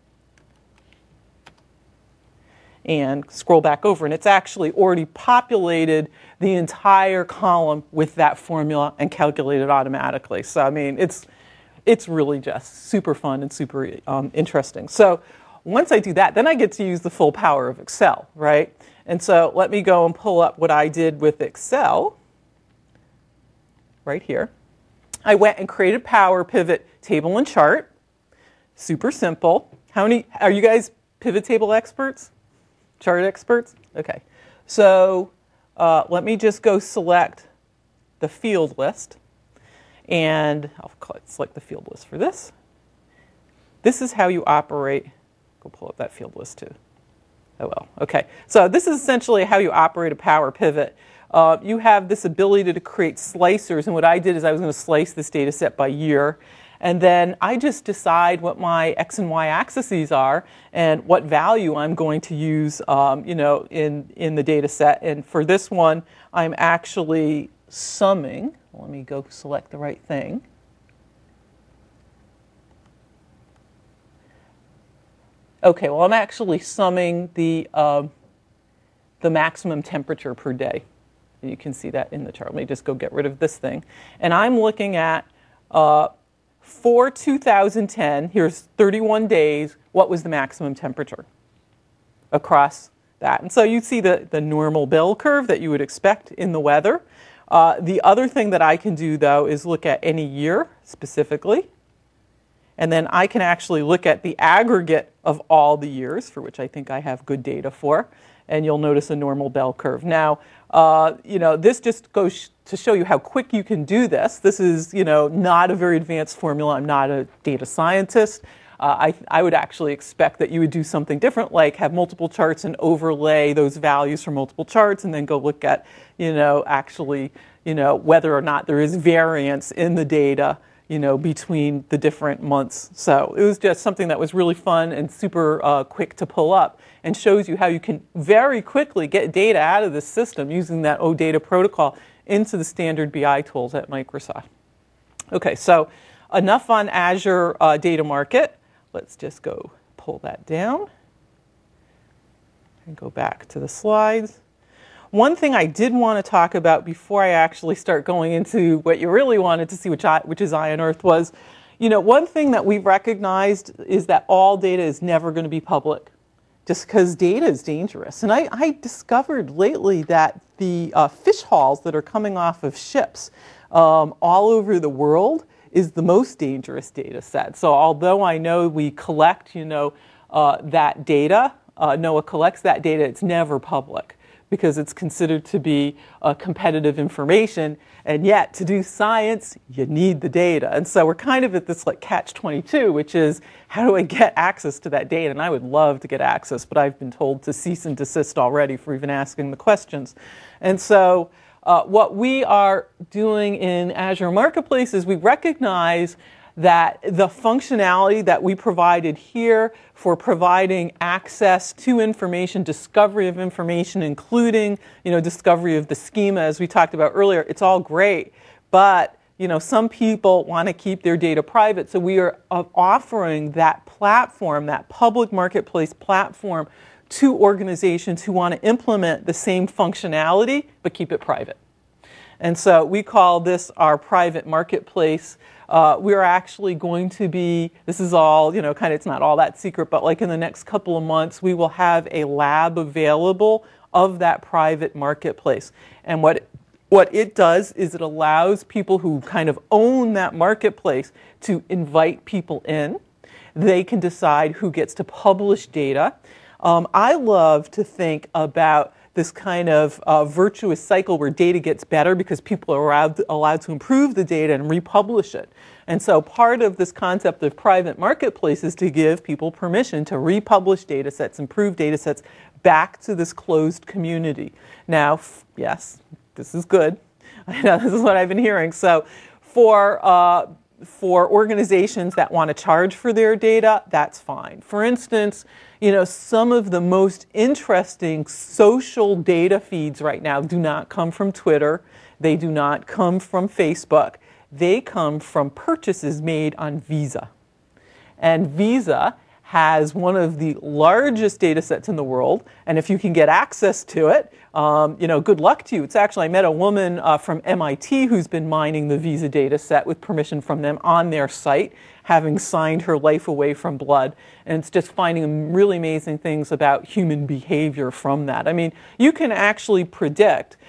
And scroll back over, and it's actually already populated the entire column with that formula and calculated automatically. So I mean, it's really just super fun and super interesting. So once I do that, then I get to use the full power of Excel, right? And so let me go and pull up what I did with Excel right here. I went and created Power Pivot table and chart. Super simple. How many are you guys pivot table experts? Chart experts? Okay. So let me just go select the field list. And I'll select the field list for this. This is how you operate. Go pull up that field list too. Oh well. Okay. So this is essentially how you operate a Power Pivot. You have this ability to create slicers. And what I did is I was going to slice this data set by year. And then I just decide what my X and Y axes are and what value I'm going to use you know, in the data set. And for this one, I'm actually summing. Let me go select the right thing. Okay, well, I'm actually summing the maximum temperature per day. You can see that in the chart. Let me just go get rid of this thing. And I'm looking at for 2010, here's 31 days, what was the maximum temperature across that? And so you see the normal bell curve that you would expect in the weather. The other thing that I can do, though, is look at any year specifically. And then I can actually look at the aggregate of all the years, for which I think I have good data for. And you'll notice a normal bell curve. Now, you know, this just goes to show you how quick you can do this. This is, you know, not a very advanced formula. I'm not a data scientist. I would actually expect that you would do something different, like have multiple charts and overlay those values from multiple charts, and then go look at, you know, actually, you know, whether or not there is variance in the data, you know, between the different months. So it was just something that was really fun and super quick to pull up, and shows you how you can very quickly get data out of the system using that OData protocol into the standard BI tools at Microsoft. Okay, so enough on Azure Data Market. Let's just go pull that down and go back to the slides. One thing I did want to talk about before I actually start going into what you really wanted to see, which is Eye on Earth, was, you know, one thing that we've recognized is that all data is never going to be public, just because data is dangerous. And I discovered lately that the fish hauls that are coming off of ships all over the world is the most dangerous data set. So although I know we collect, you know, that data, NOAA collects that data, it's never public, because it's considered to be competitive information, and yet to do science, you need the data. And so we're kind of at this like catch-22, which is, how do I get access to that data? And I would love to get access, but I've been told to cease and desist already for even asking the questions. And so what we are doing in Azure Marketplace is we recognize that the functionality that we provided here for providing access to information, discovery of information, including, you know, discovery of the schema, as we talked about earlier, it's all great, but, you know, some people want to keep their data private. So we are offering that platform, that public marketplace platform, to organizations who want to implement the same functionality but keep it private. And so we call this our private marketplace. We're actually going to be, this is all, you know, kind of, it's not all that secret, but like in the next couple of months, we will have a lab available of that private marketplace. And what it does is it allows people who kind of own that marketplace to invite people in. They can decide who gets to publish data. I love to think about this kind of virtuous cycle where data gets better because people are allowed to improve the data and republish it. And so part of this concept of private marketplace is to give people permission to republish data sets, improve data sets back to this closed community. Now, yes, this is good. I know this is what I've been hearing. So for organizations that want to charge for their data, that's fine. For instance, some of the most interesting social data feeds right now do not come from Twitter. They do not come from Facebook. They come from purchases made on Visa. And Visa has one of the largest data sets in the world, and if you can get access to it, good luck to you. It's actually, I met a woman from MIT who's been mining the Visa data set with permission from them on their site, having signed her life away from blood, and it's just finding really amazing things about human behavior from that. I mean, you can actually predict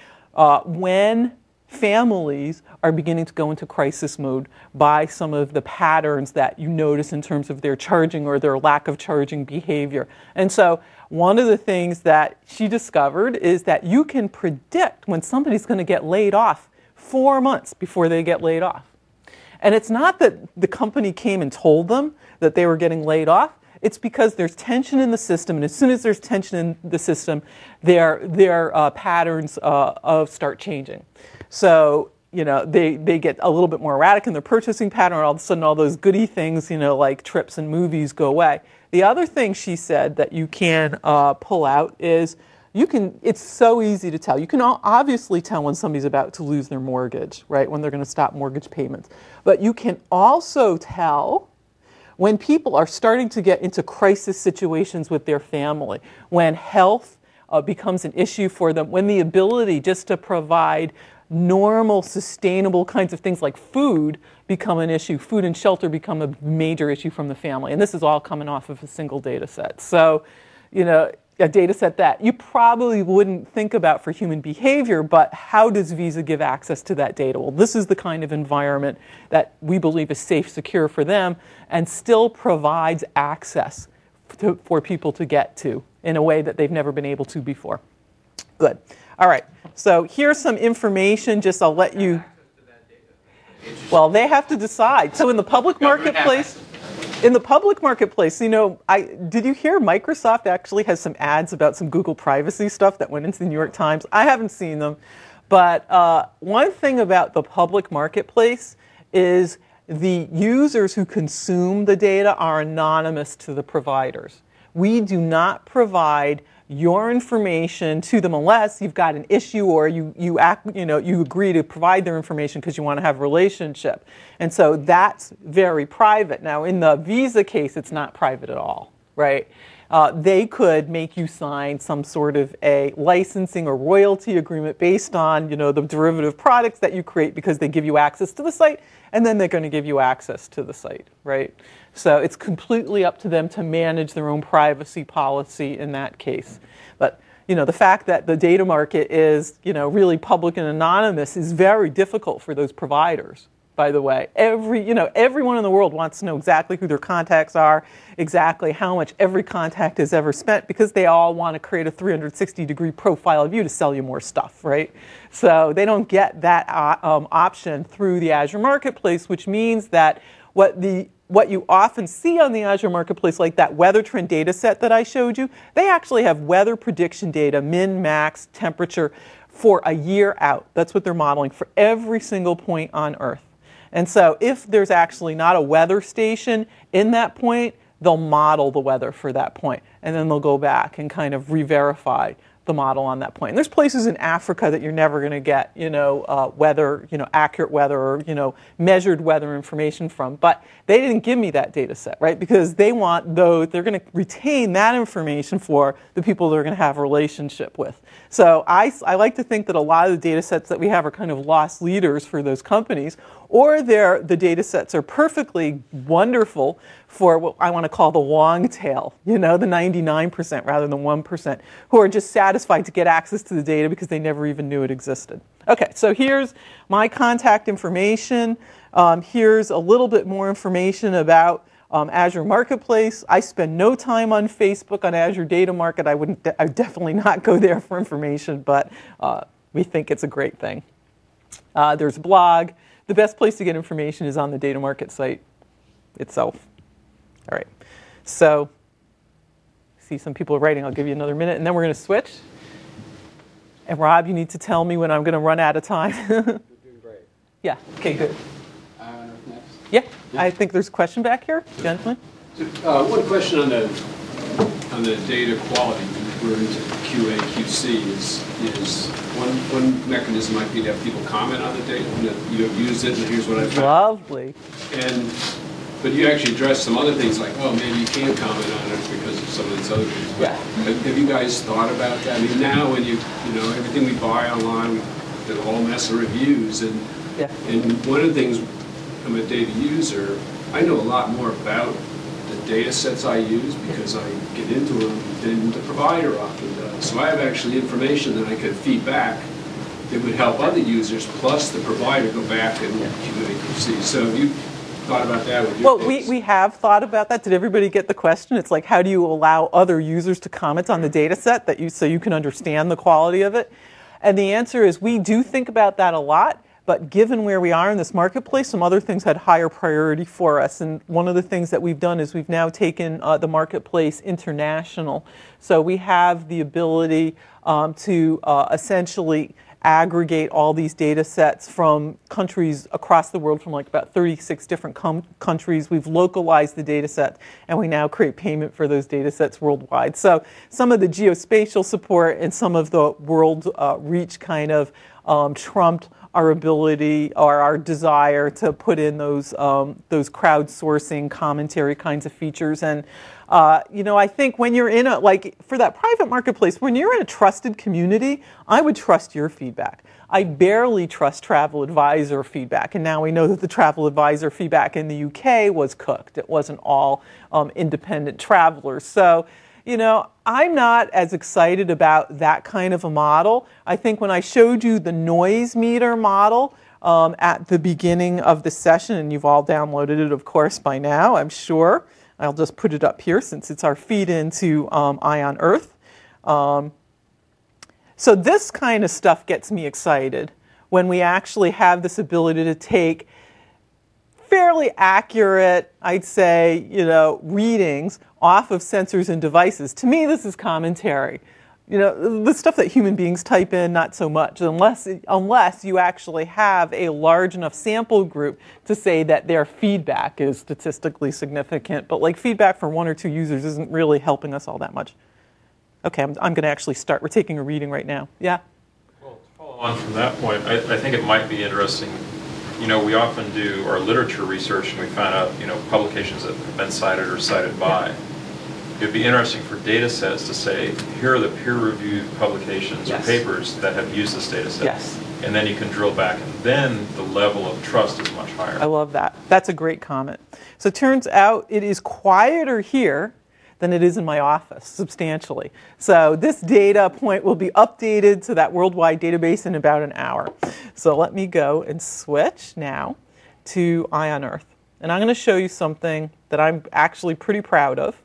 when families are beginning to go into crisis mode by some of the patterns that you notice in terms of their charging or their lack of charging behavior. And so one of the things that she discovered is that you can predict when somebody's going to get laid off 4 months before they get laid off. And it's not that the company came and told them that they were getting laid off. It's because there's tension in the system, and as soon as there's tension in the system, their patterns start changing. So, they get a little bit more erratic in their purchasing pattern, and all of a sudden all those goody things, like trips and movies go away. The other thing she said that you can pull out is it's so easy to tell. You can obviously tell when somebody's about to lose their mortgage, right, when they're going to stop mortgage payments. But you can also tell when people are starting to get into crisis situations with their family, when health becomes an issue for them, when the ability just to provide normal, sustainable kinds of things like food become an issue, food and shelter become a major issue from the family. And this is all coming off of a single data set. So, a data set that you probably wouldn't think about for human behavior, but how does Visa give access to that data? Well, this is the kind of environment that we believe is safe, secure for them, and still provides access for people to get to in a way that they've never been able to before. Good. All right. So here's some information. Just I'll let you. Well, they have to decide. So in the public marketplace, did you hear Microsoft actually has some ads about some Google privacy stuff that went into the New York Times? I haven't seen them. But one thing about the public marketplace is the users who consume the data are anonymous to the providers. We do not provide your information to them unless you've got an issue or you agree to provide their information because you want to have a relationship. And so that's very private. Now, in the Visa case, it's not private at all, right? They could make you sign some sort of a licensing or royalty agreement based on, the derivative products that you create because they give you access to the site, and then they're going to give you access to the site, right? So it's completely up to them to manage their own privacy policy in that case. But, the fact that the data market is, really public and anonymous is very difficult for those providers, by the way. Everyone in the world wants to know exactly who their contacts are, exactly how much every contact has ever spent, because they all want to create a 360-degree profile of you to sell you more stuff, right? So they don't get that option through the Azure Marketplace, which means that what you often see on the Azure Marketplace, like that weather trend data set that I showed you, they actually have weather prediction data, min, max, temperature, for a year out. That's what they're modeling for every single point on Earth. And so if there's actually not a weather station in that point, they'll model the weather for that point, and then they'll go back and kind of re-verify the model on that point. And there's places in Africa that you're never going to get, weather, accurate weather or, measured weather information from. But they didn't give me that data set, right? Because they want those, they're going to retain that information for the people they're going to have a relationship with. So I like to think that a lot of the data sets that we have are kind of lost leaders for those companies, or the data sets are perfectly wonderful for what I want to call the long tail, the 99% rather than 1%, who are just satisfied to get access to the data because they never even knew it existed. Okay, so here's my contact information. Here's a little bit more information about Azure Marketplace. I spend no time on Facebook on Azure Data Market. I would definitely not go there for information, but we think it's a great thing. There's a blog. The best place to get information is on the Data Market site itself. All right. So, see some people are writing. I'll give you another minute, and then we're going to switch. And Rob, you need to tell me when I'm going to run out of time. You're doing great. Yeah. Okay, good. Next. Yeah, I think there's a question back here, gentlemen. One question on the data quality. We're into QA, QC. Is one mechanism might be to have people comment on the data. You have used it, and here's what I've found. Lovely. But you actually address some other things like, oh, maybe you can't comment on it because of some of these other things. But have you guys thought about that? I mean, now when you know everything we buy online, we did a whole mess of reviews, and one of the things, I'm a data user. I know a lot more about the data sets I use because I get into them than the provider often does. So I have actually information that I could feed back that would help other users, plus the provider go back and QA/QC. So have you thought about that with your we have thought about that. Did everybody get the question? It's like, how do you allow other users to comment on the data set so you can understand the quality of it? And the answer is we do think about that a lot, but given where we are in this marketplace, some other things had higher priority for us. And one of the things that we've done is we've now taken the marketplace international. So we have the ability to essentially aggregate all these data sets from countries across the world, from like about 36 different countries. We've localized the data set, and we now create payment for those data sets worldwide. So some of the geospatial support and some of the world reach kind of trumped our ability or our desire to put in those crowdsourcing commentary kinds of features. And I think when you're in for that private marketplace, when you're in a trusted community, I would trust your feedback. I barely trust travel advisor feedback, and now we know that the travel advisor feedback in the UK was cooked. It wasn't all independent travelers. So, I'm not as excited about that kind of a model. I think when I showed you the noise meter model at the beginning of the session, and you've all downloaded it, of course, by now, I'm sure. I'll just put it up here since it's our feed into Ion Earth. So this kind of stuff gets me excited when we actually have this ability to take fairly accurate, I'd say, readings off of sensors and devices. To me, this is commentary. The stuff that human beings type in, not so much, unless you actually have a large enough sample group to say that their feedback is statistically significant. But like feedback for one or two users isn't really helping us all that much. Okay, I'm going to actually start. We're taking a reading right now. Yeah? Well, to follow on from that point, I think it might be interesting. We often do our literature research and we find out, publications that have been cited or cited by. It'd be interesting for data sets to say, here are the peer-reviewed publications or papers that have used this data set. Yes. And then you can drill back, and then the level of trust is much higher. I love that. That's a great comment. So it turns out it is quieter here than it is in my office, substantially. So this data point will be updated to that worldwide database in about an hour. So let me go and switch now to Ion Earth. And I'm going to show you something that I'm actually pretty proud of.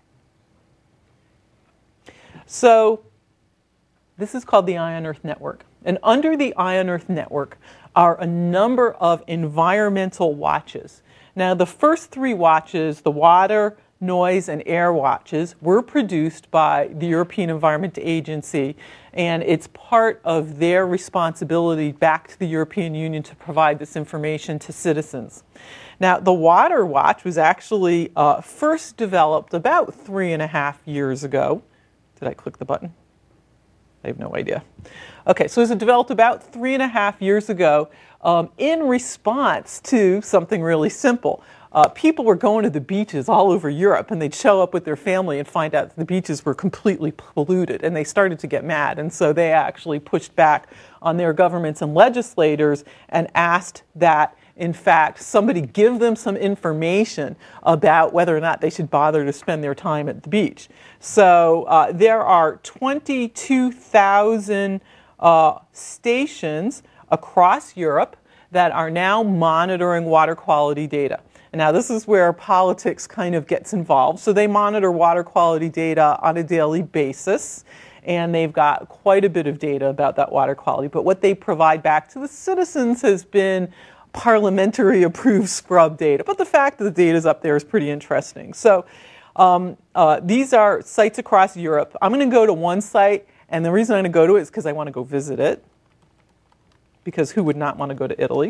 So this is called the Ion Earth Network. And under the Ion Earth Network are a number of environmental watches. Now, the first three watches, the water, noise, and air watches, were produced by the European Environment Agency, and it's part of their responsibility back to the European Union to provide this information to citizens. Now, the water watch was actually first developed about 3.5 years ago. Did I click the button? I have no idea. Okay, so it was developed about 3.5 years ago in response to something really simple. People were going to the beaches all over Europe, and they'd show up with their family and find out that the beaches were completely polluted, and they started to get mad. And so they actually pushed back on their governments and legislators and asked that, in fact, somebody give them some information about whether or not they should bother to spend their time at the beach. So there are 22,000 stations across Europe that are now monitoring water quality data. And now this is where politics kind of gets involved. So they monitor water quality data on a daily basis, and they've got quite a bit of data about that water quality. But what they provide back to the citizens has been parliamentary approved scrub data. But the fact that the data is up there is pretty interesting. So these are sites across Europe. I'm going to go to one site, and the reason I'm going to go to it is because I want to go visit it. Because who would not want to go to Italy?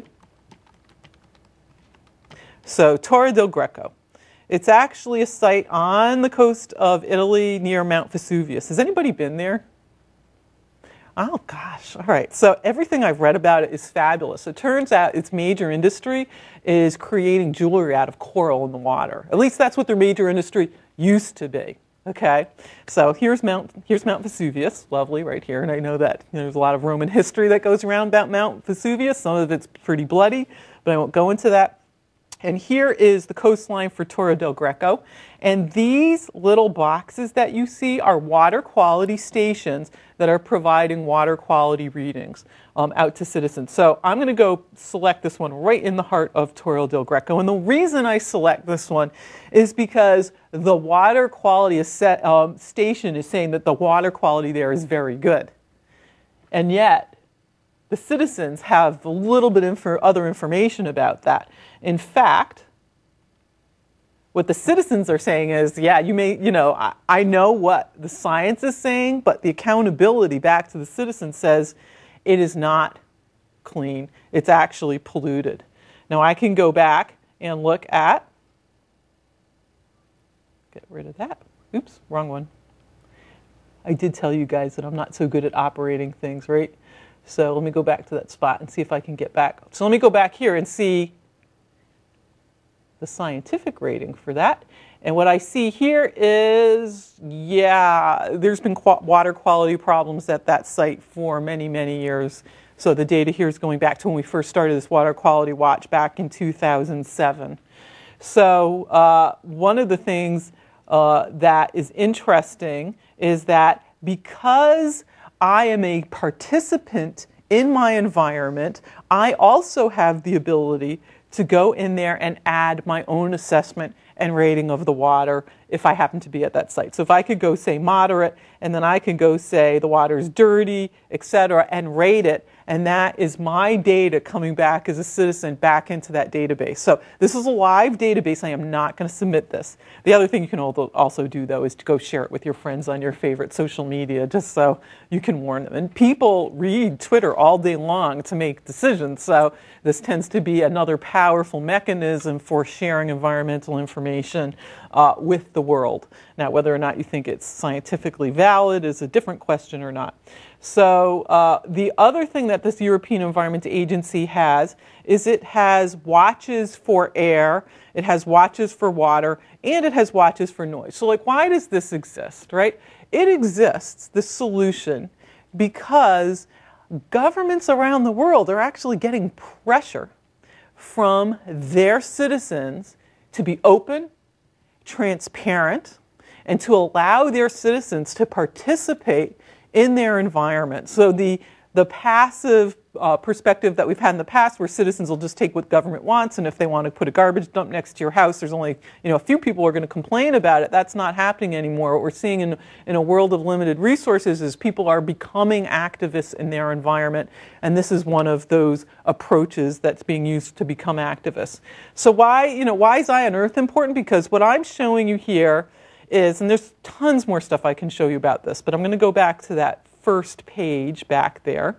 So Torre del Greco. It's actually a site on the coast of Italy near Mount Vesuvius. Has anybody been there? Oh gosh, all right. So everything I've read about it is fabulous. It turns out its major industry is creating jewelry out of coral in the water. At least that's what their major industry used to be. Okay, so here's Mount Vesuvius, lovely right here, and I know that there's a lot of Roman history that goes around about Mount Vesuvius. Some of it's pretty bloody, but I won't go into that. And here is the coastline for Torre del Greco, and these little boxes that you see are water quality stations that are providing water quality readings out to citizens. So I'm going to go select this one right in the heart of Torre del Greco, and the reason I select this one is because the water quality station is saying that the water quality there is very good, and yet the citizens have a little bit of other information about that. In fact, what the citizens are saying is, yeah, I know what the science is saying, but the accountability back to the citizen says it is not clean. It's actually polluted. Now I can go back and look at, get rid of that. Oops, wrong one. I did tell you guys that I'm not so good at operating things, right? So let me go back to that spot and see if I can get back. So let me go back here and see the scientific rating for that. And what I see here is, yeah, there's been water quality problems at that site for many, many years. So the data here is going back to when we first started this water quality watch back in 2007. So one of the things that is interesting is that because I am a participant in my environment, I also have the ability to go in there and add my own assessment and rating of the water if I happen to be at that site. So if I could go say moderate, and then I can go say the water's dirty, etc., and rate it, and that is my data coming back as a citizen back into that database. So this is a live database. I am not going to submit this. The other thing you can also do, though, is to go share it with your friends on your favorite social media, just so you can warn them. And people read Twitter all day long to make decisions, so this tends to be another powerful mechanism for sharing environmental information with the world. Now, whether or not you think it's scientifically valid is a different question or not. So the other thing that this European Environment Agency has is it has watches for air, it has watches for water, and it has watches for noise. So like, why does this exist, right? It exists, this solution, because governments around the world are actually getting pressure from their citizens to be open, transparent, and to allow their citizens to participate in their environment. So the passive perspective that we've had in the past, where citizens will just take what government wants, and if they want to put a garbage dump next to your house, there's only a few people who are going to complain about it. That's not happening anymore. What we're seeing in a world of limited resources is people are becoming activists in their environment, and this is one of those approaches that's being used to become activists. So why is Eye on Earth important? Because what I'm showing you here is, and there's tons more stuff I can show you about this, but I'm going to go back to that first page back there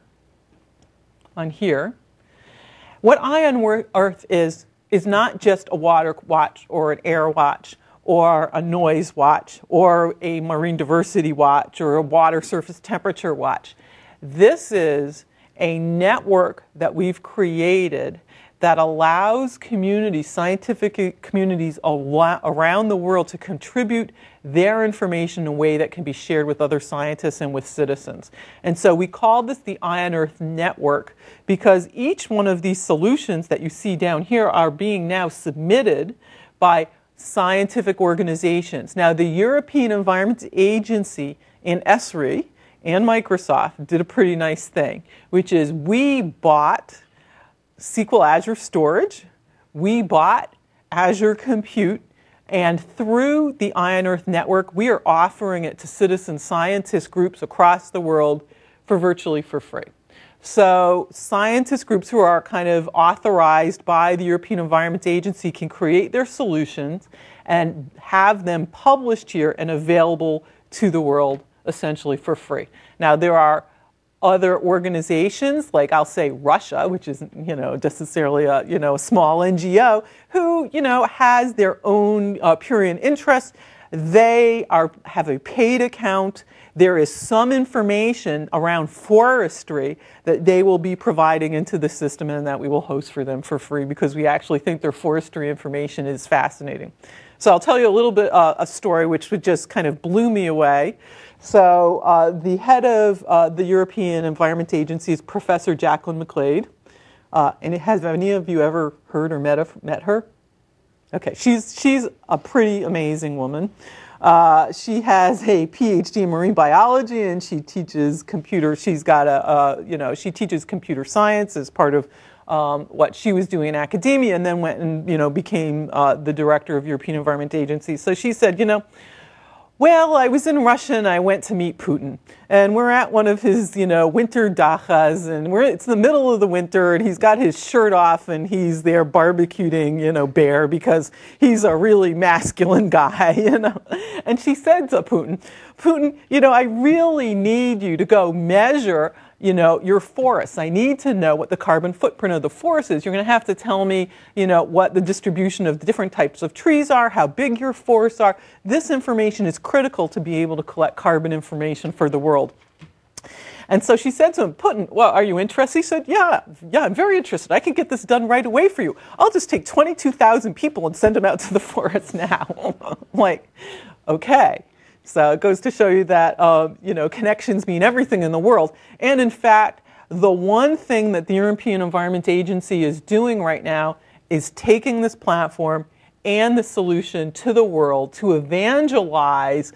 on here. What Eye on Earth is not just a water watch or an air watch or a noise watch or a marine diversity watch or a water surface temperature watch. This is a network that we've created that allows communities, scientific communities around the world to contribute their information in a way that can be shared with other scientists and with citizens. And so we call this the Eye on Earth Network because each one of these solutions that you see down here are being now submitted by scientific organizations. Now, the European Environment Agency and ESRI and Microsoft did a pretty nice thing, which is we bought SQL Azure Storage, we bought Azure Compute, and through the Ion Earth Network, we are offering it to citizen scientist groups across the world virtually for free. So scientist groups who are kind of authorized by the European Environment Agency can create their solutions and have them published here and available to the world essentially for free. Now there are other organizations, like I'll say Russia, which isn't, necessarily a, a small NGO, who, has their own prurient interest. They have a paid account. There is some information around forestry that they will be providing into the system and that we will host for them for free because we actually think their forestry information is fascinating. So I'll tell you a little bit a story which would just kind of blew me away. So the head of the European Environment Agency is Professor Jacqueline McLeod. And has any of you ever heard or met her? Okay, she's a pretty amazing woman. She has a PhD in marine biology, and she teaches computer. She's got she teaches computer science as part of what she was doing in academia, and then went and became the director of European Environment Agency. So she said, well, I was in Russia and I went to meet Putin, and we're at one of his, winter dachas, and it's the middle of the winter, and he's got his shirt off, and he's there barbecuing, bear, because he's a really masculine guy, And she said to Putin, I really need you to go measure your forests. I need to know what the carbon footprint of the forest is. You're going to have to tell me, what the distribution of the different types of trees are, how big your forests are. This information is critical to be able to collect carbon information for the world. And so she said to him, Putin, well, are you interested? He said, yeah, I'm very interested. I can get this done right away for you. I'll just take 22,000 people and send them out to the forest now. I'm like, okay. So it goes to show you that, connections mean everything in the world. And in fact, the one thing that the European Environment Agency is doing right now is taking this platform and the solution to the world to evangelize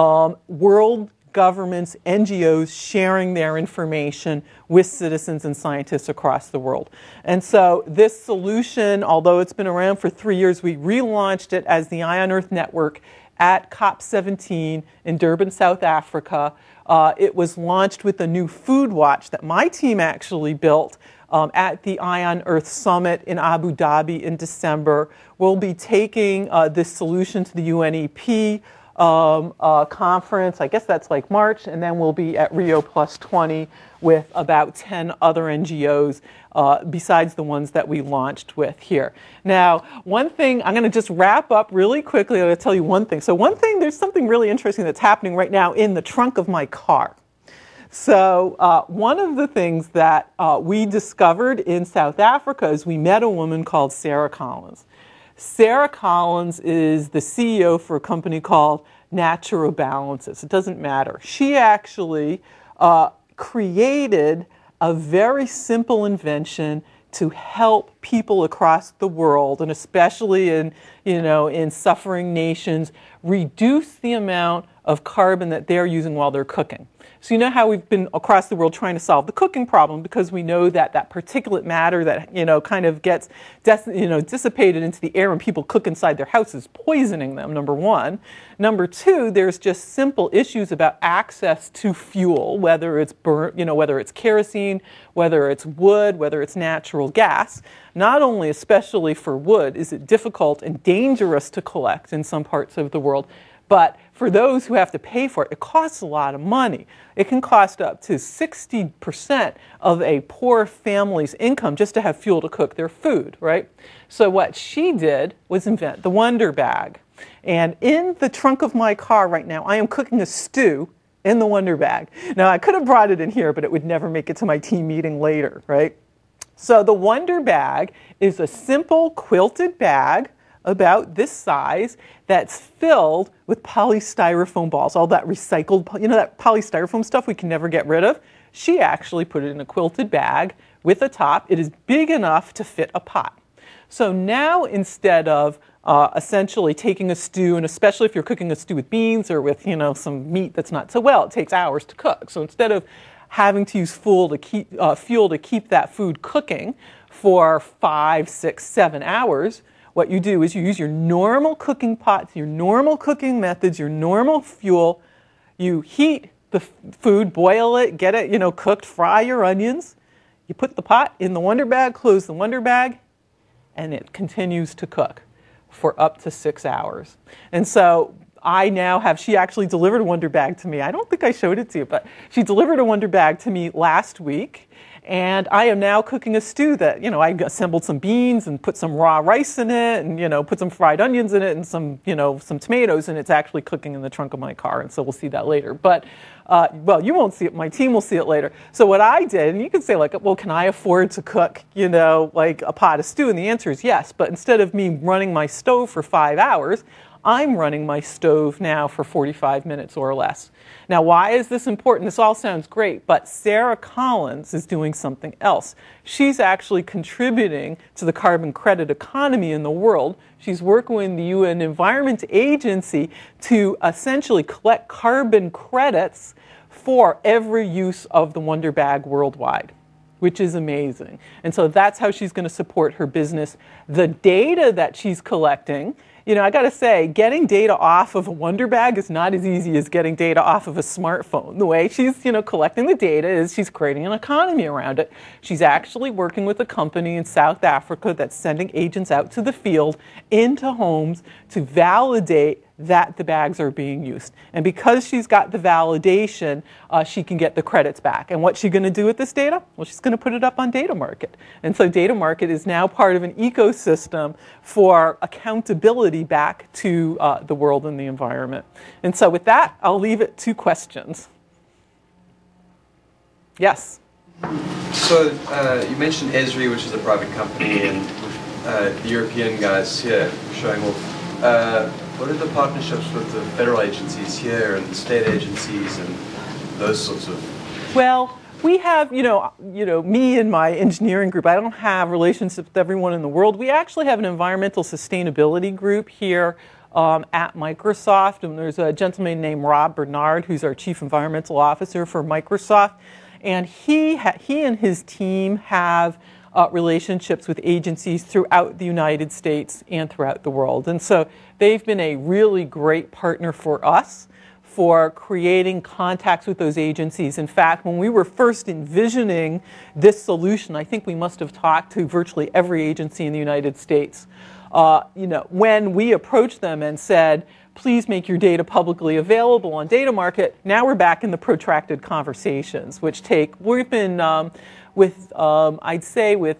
world governments, NGOs sharing their information with citizens and scientists across the world. And so this solution, although it's been around for 3 years, we relaunched it as the Ion Earth Network at COP17 in Durban, South Africa. It was launched with a new food watch that my team actually built at the Ion Earth Summit in Abu Dhabi in December. We'll be taking this solution to the UNEP conference. I guess that's like March, and then we'll be at Rio Plus 20 with about 10 other NGOs besides the ones that we launched with here. Now, one thing, I'm going to just wrap up really quickly. I'm going to tell you one thing. So one thing, there's something really interesting that's happening right now in the trunk of my car. So one of the things that we discovered in South Africa is we met a woman called Sarah Collins. Sarah Collins is the CEO for a company called Natural Balances. It doesn't matter. She actually created a very simple invention to help people across the world, and especially in suffering nations, reduce the amount of carbon that they're using while they're cooking. So you know how we've been across the world trying to solve the cooking problem because we know that that particulate matter that kind of gets dissipated into the air when people cook inside their houses, poisoning them, number one. Number two, there's just simple issues about access to fuel, whether it's whether it's kerosene, whether it's wood, whether it's natural gas. Not only, especially for wood, is it difficult and dangerous to collect in some parts of the world, but for those who have to pay for it, it costs a lot of money. It can cost up to 60% of a poor family's income just to have fuel to cook their food, right? So what she did was invent the Wonder Bag. And in the trunk of my car right now, I am cooking a stew in the Wonder Bag. Now, I could have brought it in here, but it would never make it to my team meeting later, right? So the Wonder Bag is a simple quilted bag about this size that's filled with polystyrofoam balls, all that recycled, that polystyrofoam stuff we can never get rid of. She actually put it in a quilted bag with a top. It is big enough to fit a pot. So now instead of essentially taking a stew, and especially if you're cooking a stew with beans or with, some meat that's not so well, it takes hours to cook. So instead of having to use fuel to keep that food cooking for 5, 6, 7 hours, what you do is you use your normal cooking pots, your normal cooking methods, your normal fuel. You heat the food, boil it, get it, cooked, fry your onions. You put the pot in the Wonder Bag, close the Wonder Bag, and it continues to cook for up to 6 hours. And so I now have, she actually delivered a Wonder Bag to me. I don't think I showed it to you, but she delivered a Wonder Bag to me last week. And I am now cooking a stew that, I assembled some beans and put some raw rice in it and, put some fried onions in it and some, some tomatoes, and it's actually cooking in the trunk of my car. And so we'll see that later. But, well, you won't see it. My team will see it later. So what I did, and you can say like, well, can I afford to cook, like a pot of stew? And the answer is yes. But instead of me running my stove for 5 hours, I'm running my stove now for 45 minutes or less. Now, why is this important? This all sounds great, but Sarah Collins is doing something else. She's actually contributing to the carbon credit economy in the world. She's working with the UN Environment Agency to essentially collect carbon credits for every use of the Wonder Bag worldwide, which is amazing. And so that's how she's going to support her business. The data that she's collecting, I got to say, getting data off of a Wonder Bag is not as easy as getting data off of a smartphone. The way she's, collecting the data is she's creating an economy around it. She's actually working with a company in South Africa that's sending agents out to the field into homes to validate that the bags are being used. And because she's got the validation, she can get the credits back. And what's she going to do with this data? Well, she's going to put it up on Data Market. And so Data Market is now part of an ecosystem for accountability back to the world and the environment. And so with that, I'll leave it to questions. Yes? So you mentioned Esri, which is a private company, and the European guys here showing off. What are the partnerships with the federal agencies here and state agencies and those sorts of? Well, we have, me and my engineering group, I don't have relationships with everyone in the world. We actually have an environmental sustainability group here at Microsoft. And there's a gentleman named Rob Bernard, who's our Chief Environmental Officer for Microsoft. And he and his team have relationships with agencies throughout the United States and throughout the world. And so they've been a really great partner for us for creating contacts with those agencies. In fact, when we were first envisioning this solution, I think we must have talked to virtually every agency in the United States. When we approached them and said, please make your data publicly available on Data Market, now we're back in the protracted conversations, which we've been I'd say with,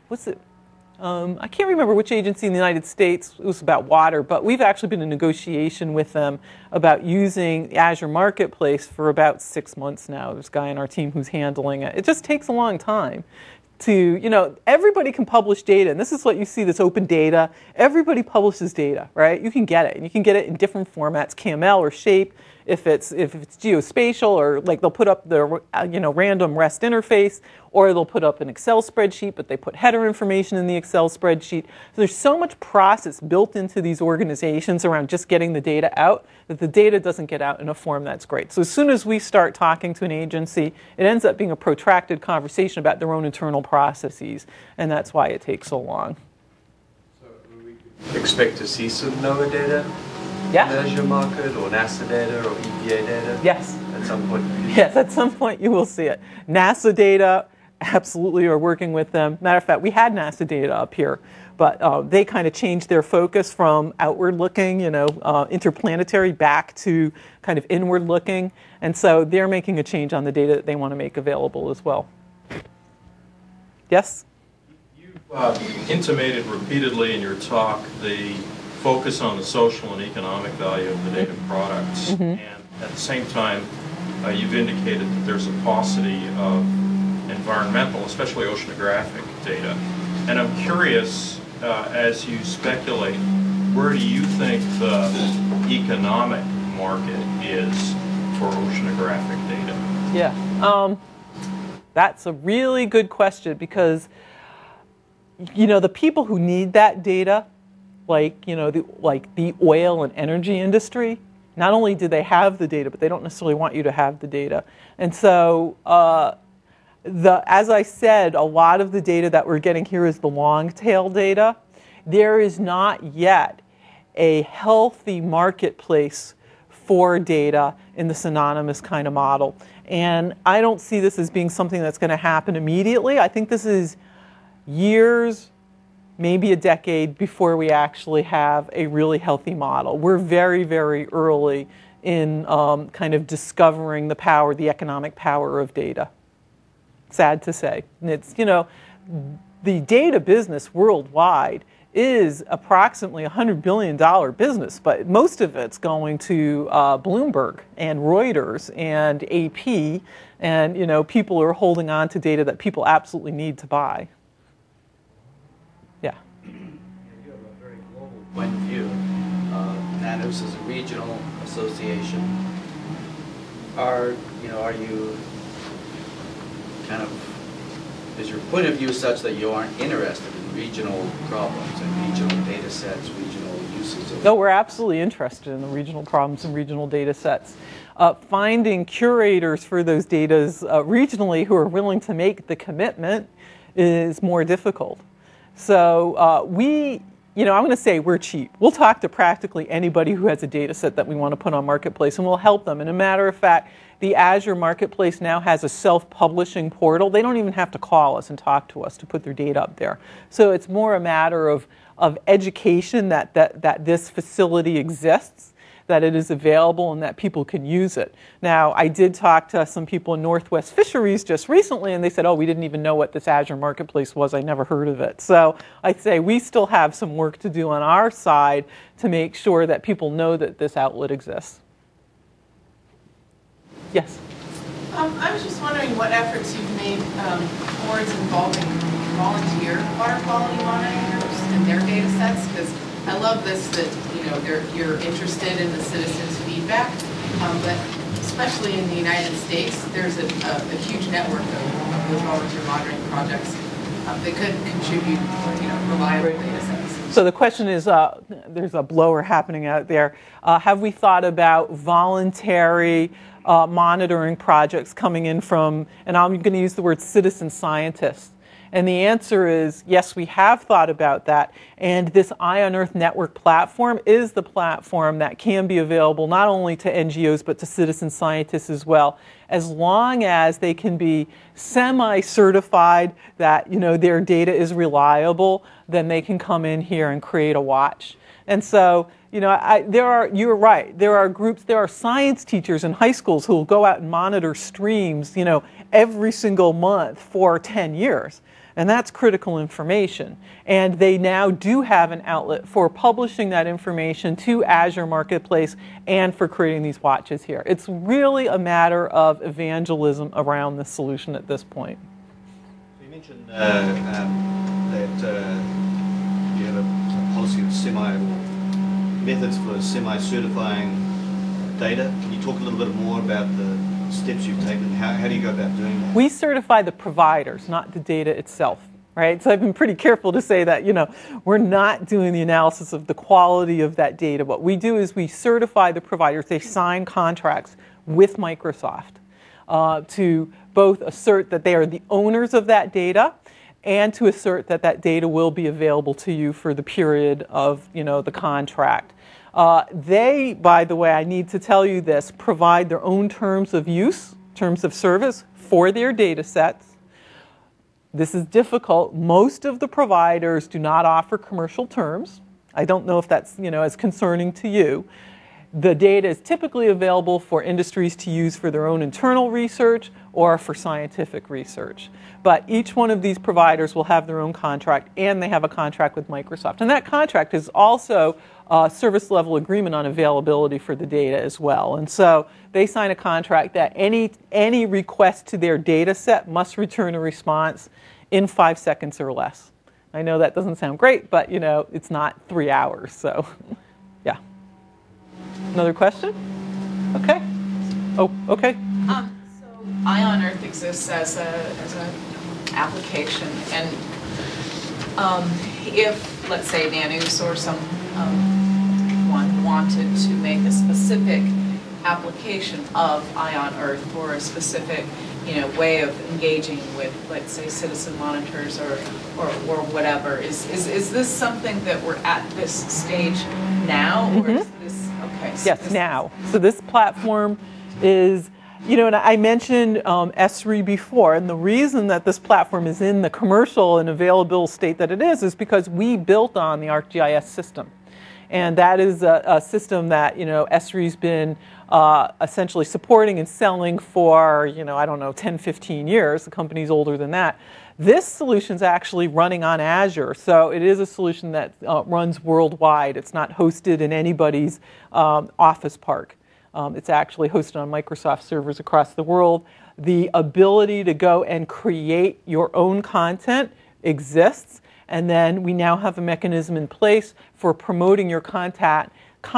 I can't remember which agency in the United States, it was about water, but we've actually been in negotiation with them about using the Azure Marketplace for about 6 months now. There's a guy on our team who's handling it. It just takes a long time to, everybody can publish data, and this is what you see, this open data. Everybody publishes data, right? You can get it, and you can get it in different formats, KML or shape. If it's geospatial, or like they'll put up the random REST interface, or they'll put up an Excel spreadsheet, but they put header information in the Excel spreadsheet. So there's so much process built into these organizations around just getting the data out that the data doesn't get out in a form that's great. So as soon as we start talking to an agency, it ends up being a protracted conversation about their own internal processes, and that's why it takes so long. So we could expect to see some NOAA data? Yeah. Azure Market or NASA data or EPA data? Yes. At some point? Yes, at some point you will see it. NASA data, absolutely, are working with them. Matter of fact, we had NASA data up here, but they kind of changed their focus from outward looking, interplanetary, back to kind of inward looking. And so they're making a change on the data that they want to make available as well. Yes? You've intimated repeatedly in your talk the focus on the social and economic value of the data products. Mm-hmm. And at the same time, you've indicated that there's a paucity of environmental, especially oceanographic data. And I'm curious, as you speculate, where do you think the economic market is for oceanographic data? Yeah, that's a really good question, because the people who need that data, like the oil and energy industry, not only do they have the data, but they don't necessarily want you to have the data. And so, as I said, a lot of the data that we're getting here is the long tail data. there is not yet a healthy marketplace for data in the synonymous kind of model. And I don't see this as being something that's going to happen immediately. I think this is years, maybe a decade before we actually have a really healthy model. We're very, very early in kind of discovering the power, the economic power of data. Sad to say. And it's, you know, the data business worldwide is approximately a $100 billion business, but most of it's going to Bloomberg and Reuters and AP, and, you know, people are holding on to data that people absolutely need to buy. Yeah. You have a very global point of view. NANOOS is a regional association. Are you kind of, is your point of view such that you aren't interested in regional problems and regional data sets, regional uses of... No, we're absolutely interested in the regional problems and regional data sets. Finding curators for those data regionally who are willing to make the commitment is more difficult. So I'm going to say we're cheap. We'll talk to practically anybody who has a data set that we want to put on Marketplace, and we'll help them. And a matter of fact, the Azure Marketplace now has a self-publishing portal. They don't even have to call us and talk to us to put their data up there. So it's more a matter of education that this facility exists, that it is available, and that people can use it. Now, I did talk to some people in Northwest Fisheries just recently, and they said, oh, we didn't even know what this Azure Marketplace was. I never heard of it. So I'd say we still have some work to do on our side to make sure that people know that this outlet exists. Yes? I was just wondering what efforts you've made towards involving volunteer water quality monitors and their data sets, because I love this that you're interested in the citizens' feedback, but especially in the United States, there's a huge network of those volunteer monitoring projects that could contribute reliable data sets. So the question is, there's a blower happening out there. Have we thought about voluntary monitoring projects coming in from, and I'm going to use the word citizen scientists? And the answer is yes, we have thought about that. And this Eye on Earth network platform is the platform that can be available not only to NGOs but to citizen scientists as well, as long as they can be semi-certified that their data is reliable. Then they can come in here and create a watch. And so you're right. There are groups, there are science teachers in high schools who will go out and monitor streams, every single month for 10 years. And that's critical information. And they now do have an outlet for publishing that information to Azure Marketplace and for creating these watches here. It's really a matter of evangelism around this solution at this point. So you mentioned that you have a policy of methods for semi-certifying data. Can you talk a little bit more about the steps you've taken? How do you go about doing that? We certify the providers, not the data itself, right? So I've been pretty careful to say that, we're not doing the analysis of the quality of that data. What we do is we certify the providers. They sign contracts with Microsoft to both assert that they are the owners of that data and to assert that that data will be available to you for the period of, the contract. They, by the way, I need to tell you this, provide their own terms of use, terms of service for their data sets. This is difficult. Most of the providers do not offer commercial terms. I don't know if that's, as concerning to you. The data is typically available for industries to use for their own internal research or for scientific research. But each one of these providers will have their own contract, and they have a contract with Microsoft. And that contract is also a service level agreement on availability for the data as well. And so they sign a contract that any request to their data set must return a response in 5 seconds or less. I know that doesn't sound great, but it's not 3 hours. So yeah. Another question? Okay. Oh, okay. So Eye on Earth exists as a application, and if, let's say, NANOOS or some one wanted to make a specific application of Eye on Earth for a specific way of engaging with, let's say, citizen monitors or whatever. Is this something that we're at this stage now, or is this okay? So yes, now. So this platform is, and I mentioned ESRI before, and the reason that this platform is in the commercial and available state that it is because we built on the ArcGIS system. And that is a system that, ESRI's been essentially supporting and selling for, I don't know, 10, 15 years. The company's older than that. This solution's actually running on Azure. So it is a solution that runs worldwide. It's not hosted in anybody's office park. It's actually hosted on Microsoft servers across the world. The ability to go and create your own content exists. And then we now have a mechanism in place for promoting your content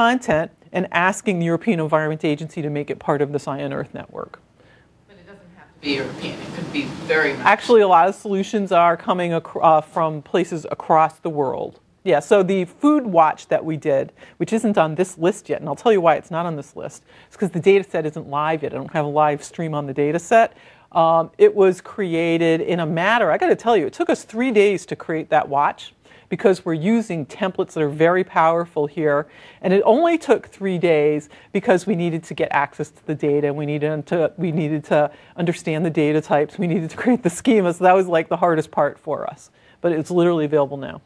and asking the European Environment Agency to make it part of the Cyan Earth network. But it doesn't have to be European. It could be very much. Actually, a lot of solutions are coming from places across the world. Yeah, so the food watch that we did, which isn't on this list yet, and I'll tell you why it's not on this list. It's because the data set isn't live yet. I don't have a live stream on the data set. It was created in a matter, I got to tell you, it took us 3 days to create that watch because we're using templates that are very powerful here. And it only took 3 days because we needed to get access to the data. We needed to understand the data types. We needed to create the schema. So that was like the hardest part for us. But it's literally available now.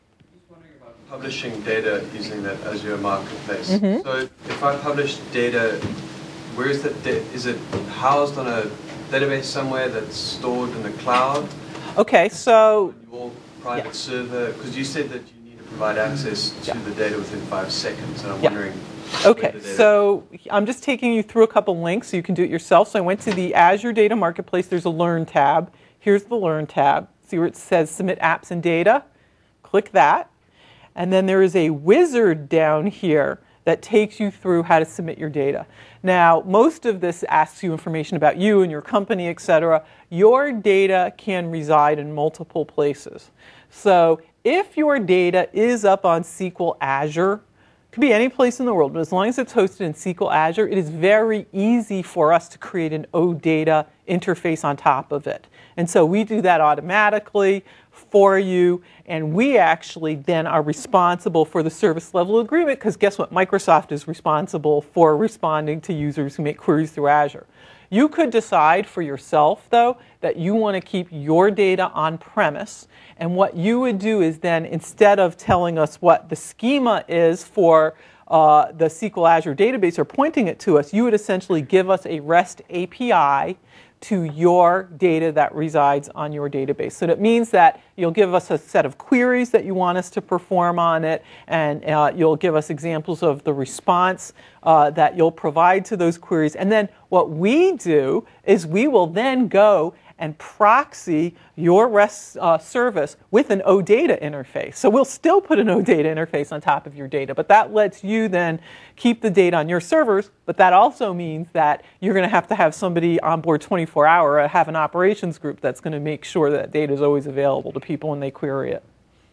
Publishing data using that Azure marketplace. So if I publish data, where is that data? Is it housed on a database somewhere that's stored in the cloud? Okay, so your private server, because you said that you need to provide access to the data within 5 seconds, and I'm wondering. Okay, so I'm just taking you through a couple links so you can do it yourself. So I went to the Azure Data Marketplace. There's a Learn tab. Here's the Learn tab. See where it says Submit Apps and Data? Click that. And then there is a wizard down here that takes you through how to submit your data. Now, most of this asks you information about you and your company, etc. Your data can reside in multiple places. So if your data is up on SQL Azure, it could be any place in the world, but as long as it's hosted in SQL Azure, it is very easy for us to create an OData interface on top of it. And so we do that automatically for you, and we actually then are responsible for the service level agreement because guess what? Microsoft is responsible for responding to users who make queries through Azure. You could decide for yourself, though, that you want to keep your data on premise, and what you would do is then, instead of telling us what the schema is for the SQL Azure database or pointing it to us, you would essentially give us a REST API to your data that resides on your database. So that means that you'll give us a set of queries that you want us to perform on it, and you'll give us examples of the response that you'll provide to those queries. And then what we do is we will then go and proxy your REST service with an OData interface. So we'll still put an OData interface on top of your data, but that lets you then keep the data on your servers, but that also means that you're going to have somebody on board 24-hour, or have an operations group that's going to make sure that data is always available to people when they query it.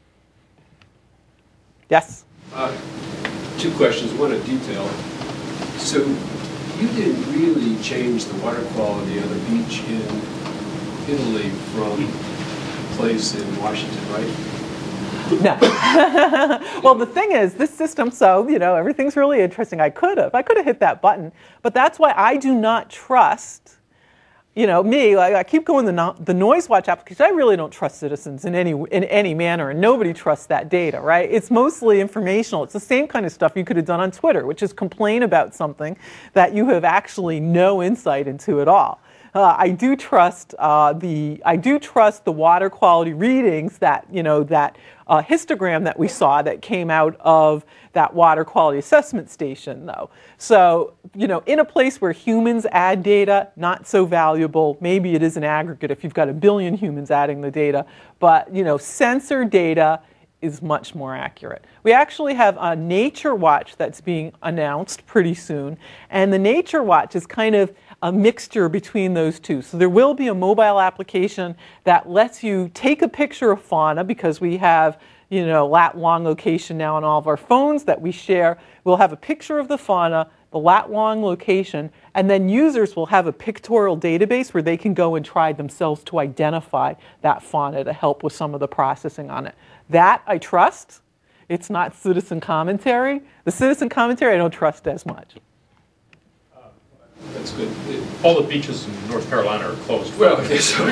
Yes? 2 questions, one a detail. So you didn't really change the water quality of the beach in Italy from a place in Washington, right? No. Well, the thing is, this system, so, everything's really interesting. I could have hit that button, but that's why I do not trust, me. I keep going the Noise Watch application. I really don't trust citizens in any manner, and nobody trusts that data, right? It's mostly informational. It's the same kind of stuff you could have done on Twitter, which is complain about something that you have actually no insight into at all. I do trust the water quality readings that that histogram that we saw that came out of that water quality assessment station, though. So in a place where humans add data, not so valuable. Maybe it is an aggregate if you've got 1 billion humans adding the data, but sensor data is much more accurate. We actually have a Nature Watch that's being announced pretty soon, and the Nature Watch is kind of a mixture between those two. So there will be a mobile application that lets you take a picture of fauna, because we have lat long location now on all of our phones that we share. We'll have a picture of the fauna, the lat-long location, and then users will have a pictorial database where they can go and try themselves to identify that fauna to help with some of the processing on it. That I trust. It's not citizen commentary. The citizen commentary I don't trust as much. That's good. All the beaches in North Carolina are closed. Well, okay, so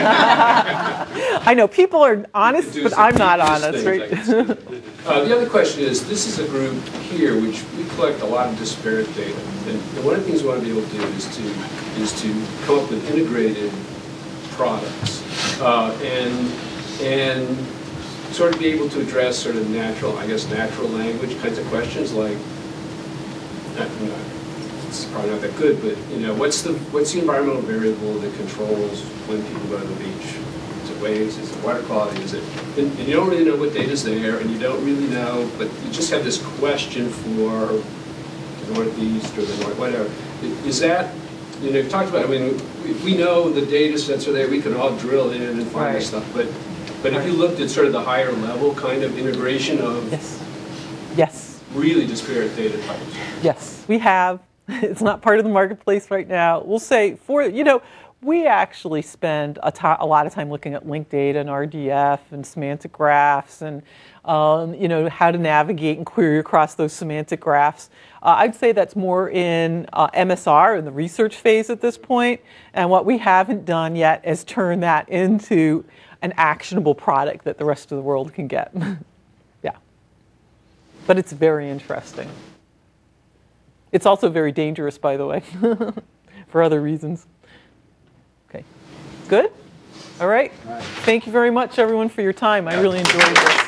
I know people are honest, but I'm not honest, right? The other question is, this is a group here which we collect a lot of disparate data, and one of the things we want to be able to do is to come up with integrated products and sort of be able to address sort of natural language kinds of questions like. It's probably not that good, but what's the environmental variable that controls when people go to the beach? Is it waves? Is it water quality? Is it? And you don't really know what data's there, and you don't really know, but you just have this question for the Northeast or the North, whatever. Is that? You've talked about. I mean, we know the data sets are there. We can all drill in and find this stuff, but if you looked at sort of the higher level kind of integration of yes, really disparate data types. Yes, we have. It's not part of the marketplace right now. We'll say we actually spend a lot of time looking at linked data and RDF and semantic graphs and how to navigate and query across those semantic graphs. I'd say that's more in MSR in the research phase at this point. And what we haven't done yet is turn that into an actionable product that the rest of the world can get. Yeah. But it's very interesting. It's also very dangerous, by the way, for other reasons. Okay, good? All right. Thank you very much, everyone, for your time. I really enjoyed this.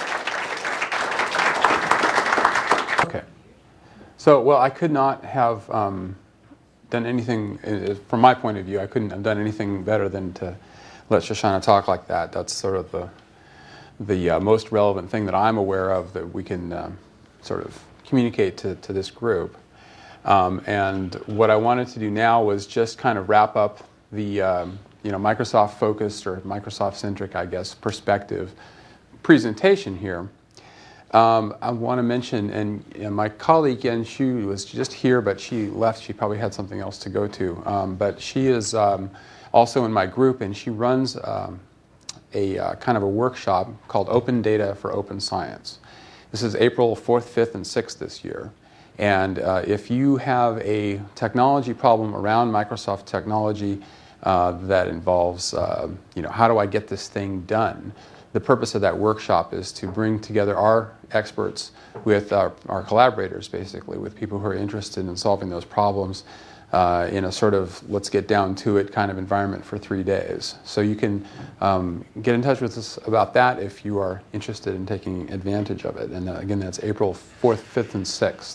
Okay. So, well, I could not have done anything, from my point of view, I couldn't have done anything better than to let Shoshana talk like that. That's sort of the most relevant thing that I'm aware of that we can sort of communicate to this group. And what I wanted to do now was just kind of wrap up the Microsoft-focused or Microsoft-centric, I guess, perspective presentation here. I want to mention, and my colleague Yen Xu was just here, but she left. She probably had something else to go to. But she is also in my group, and she runs a kind of a workshop called Open Data for Open Science. This is April 4th, 5th, and 6th this year. And if you have a technology problem around Microsoft technology that involves, how do I get this thing done? The purpose of that workshop is to bring together our experts with our collaborators, basically, with people who are interested in solving those problems in a sort of let's get down to it kind of environment for 3 days. So you can get in touch with us about that if you are interested in taking advantage of it. And again, that's April 4th, 5th, and 6th.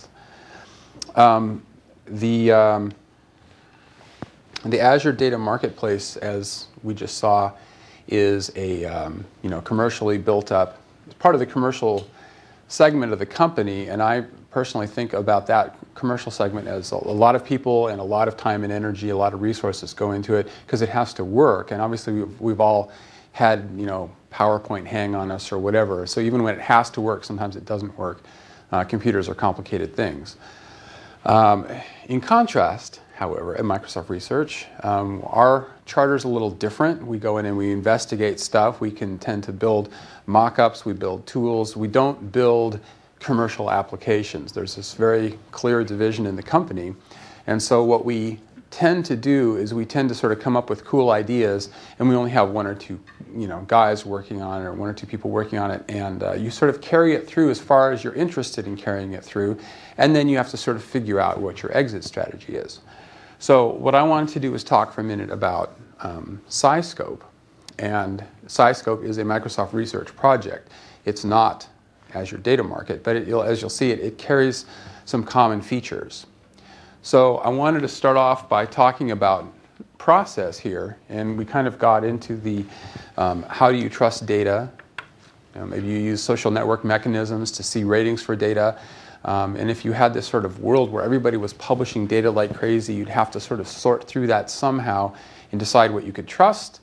The Azure Data Marketplace, as we just saw, is a commercially built up, it's part of the commercial segment of the company, and I personally think about that commercial segment as a lot of people and a lot of time and energy, a lot of resources go into it because it has to work. And obviously we've all had PowerPoint hang on us or whatever. So even when it has to work, sometimes it doesn't work. Computers are complicated things. In contrast, however, at Microsoft Research, our charter is a little different. We go in and we investigate stuff. We can tend to build mock-ups. We build tools. We don't build commercial applications. There's this very clear division in the company. And so what we tend to do is we tend to sort of come up with cool ideas, and we only have one or two guys working on it or one or two people working on it, and you sort of carry it through as far as you're interested in carrying it through, and then you have to sort of figure out what your exit strategy is. So what I wanted to do is talk for a minute about SciScope. And SciScope is a Microsoft Research project. It's not Azure Data Market, but as you'll see, it carries some common features. So I wanted to start off by talking about process here, and we kind of got into the how do you trust data. Maybe you use social network mechanisms to see ratings for data. And if you had this sort of world where everybody was publishing data like crazy, you'd have to sort of sort through that somehow and decide what you could trust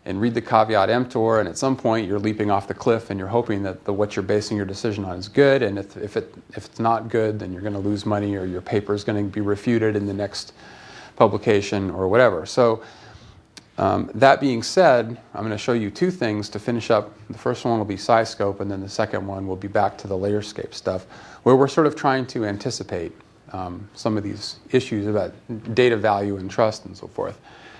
and read the caveat emptor, and at some point you're leaping off the cliff and you're hoping that what you're basing your decision on is good, and if it's not good, then you're going to lose money or your paper is going to be refuted in the next publication or whatever. So that being said, I'm going to show you two things to finish up. The first one will be SciScope, and then the second one will be back to the Layerscape stuff, where we're sort of trying to anticipate some of these issues about data value and trust and so forth.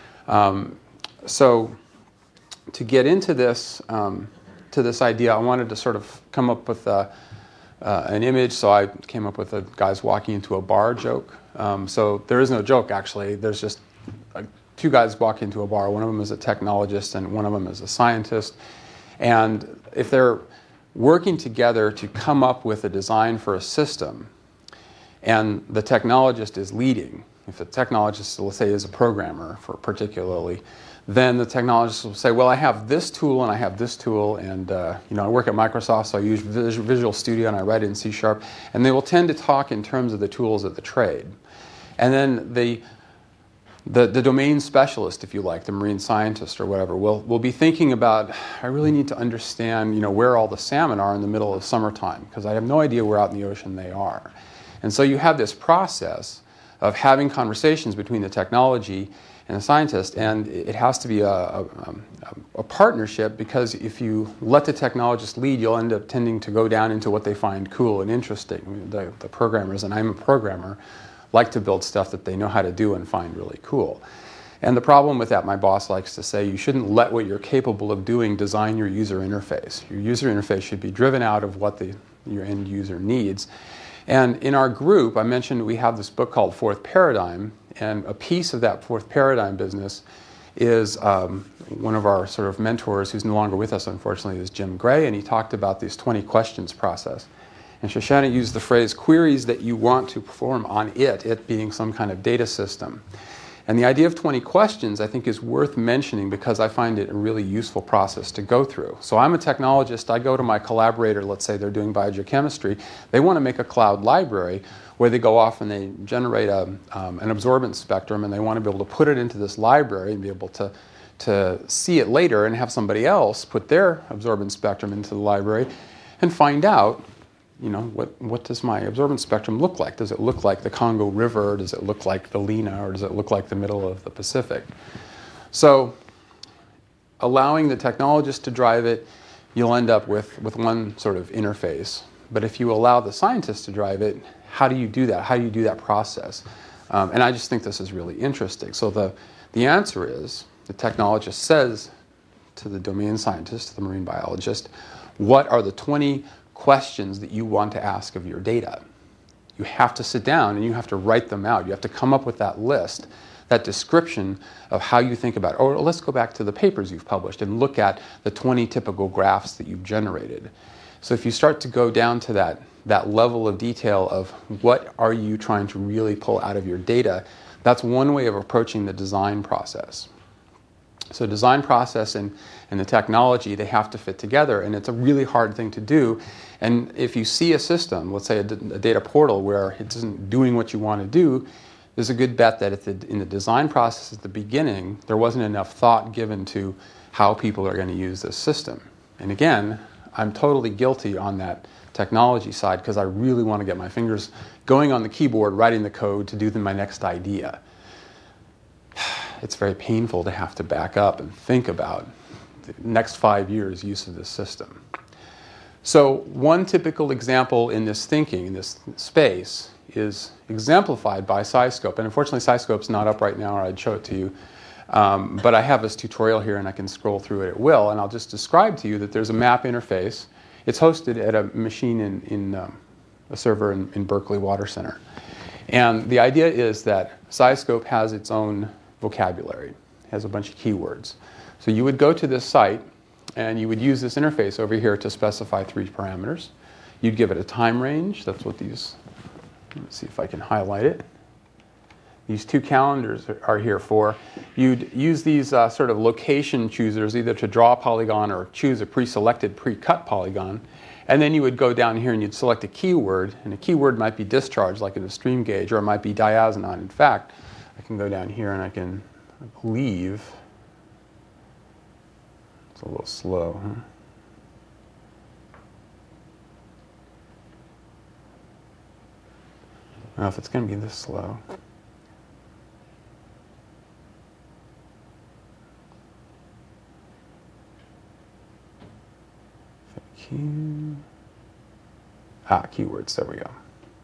So to get into this, to this idea, I wanted to sort of come up with an image. So I came up with a guys walking into a bar joke. So there is no joke, actually. There's just two guys walk into a bar. One of them is a technologist and one of them is a scientist. And if they're working together to come up with a design for a system, and the technologist is leading, if the technologist, let's say, is a programmer particularly, then the technologist will say, well, I have this tool and I have this tool, and I work at Microsoft, so I use Visual Studio and I write it in C#, and they will tend to talk in terms of the tools of the trade. And then the domain specialist, if you like, the marine scientist or whatever, will be thinking about, I really need to understand where all the salmon are in the middle of summertime, because I have no idea where out in the ocean they are. And so you have this process of having conversations between the technology and the scientist, and it has to be a partnership, because if you let the technologist lead, you'll end up tending to go down into what they find cool and interesting. I mean, the programmers, and I'm a programmer, like to build stuff that they know how to do and find really cool. And the problem with that, my boss likes to say, you shouldn't let what you're capable of doing design your user interface. Your user interface should be driven out of what your end user needs. And in our group, I mentioned we have this book called Fourth Paradigm, and a piece of that Fourth Paradigm business is one of our sort of mentors, who's no longer with us, unfortunately, is Jim Gray, and he talked about this 20 questions process. And Shoshana used the phrase, queries that you want to perform on it being some kind of data system. And the idea of 20 questions, I think, is worth mentioning because I find it a really useful process to go through. So I'm a technologist. I go to my collaborator, let's say they're doing biogeochemistry. They want to make a cloud library where they go off and they generate an absorbance spectrum, and they want to be able to put it into this library and be able to see it later and have somebody else put their absorbance spectrum into the library and find out, what does my absorbance spectrum look like? Does it look like the Congo River? Does it look like the Lena? Or does it look like the middle of the Pacific? So allowing the technologist to drive it, you'll end up with one sort of interface. But if you allow the scientist to drive it, how do you do that? How do you do that process? And I just think this is really interesting. So the answer is, the technologist says to the domain scientist, to the marine biologist, what are the 20 questions that you want to ask of your data? You have to sit down and you have to write them out. You have to come up with that list, that description of how you think about it. Or let's go back to the papers you've published and look at the 20 typical graphs that you've generated. So if you start to go down to that level of detail of what are you trying to really pull out of your data, that's one way of approaching the design process. So design process and the technology, they have to fit together, and it's a really hard thing to do. And if you see a system, let's say a data portal, where it isn't doing what you want to do, there's a good bet that in the design process at the beginning, there wasn't enough thought given to how people are going to use this system. And again, I'm totally guilty on that technology side, because I really want to get my fingers going on the keyboard, writing the code to do my next idea. It's very painful to have to back up and think about the next 5 years' use of this system. So one typical example in this thinking, in this space, is exemplified by SciScope. And unfortunately, SciScope's not up right now, or I'd show it to you. But I have this tutorial here, and I can scroll through it at will. And I'll just describe to you that there's a map interface. It's hosted at a machine in a server in Berkeley Water Center. And the idea is that SciScope has its own vocabulary. It has a bunch of keywords. So you would go to this site, and you would use this interface over here to specify 3 parameters. You'd give it a time range. That's what these, let's see if I can highlight it. These 2 calendars are here for. You'd use these sort of location choosers, either to draw a polygon or choose a pre-selected, pre-cut polygon. And then you would go down here and you'd select a keyword, and a keyword might be discharge, like in a stream gauge, or it might be diazinon. In fact, I can go down here and I can leave. It's a little slow, huh? I don't know if it's going to be this slow. Keywords, there we go.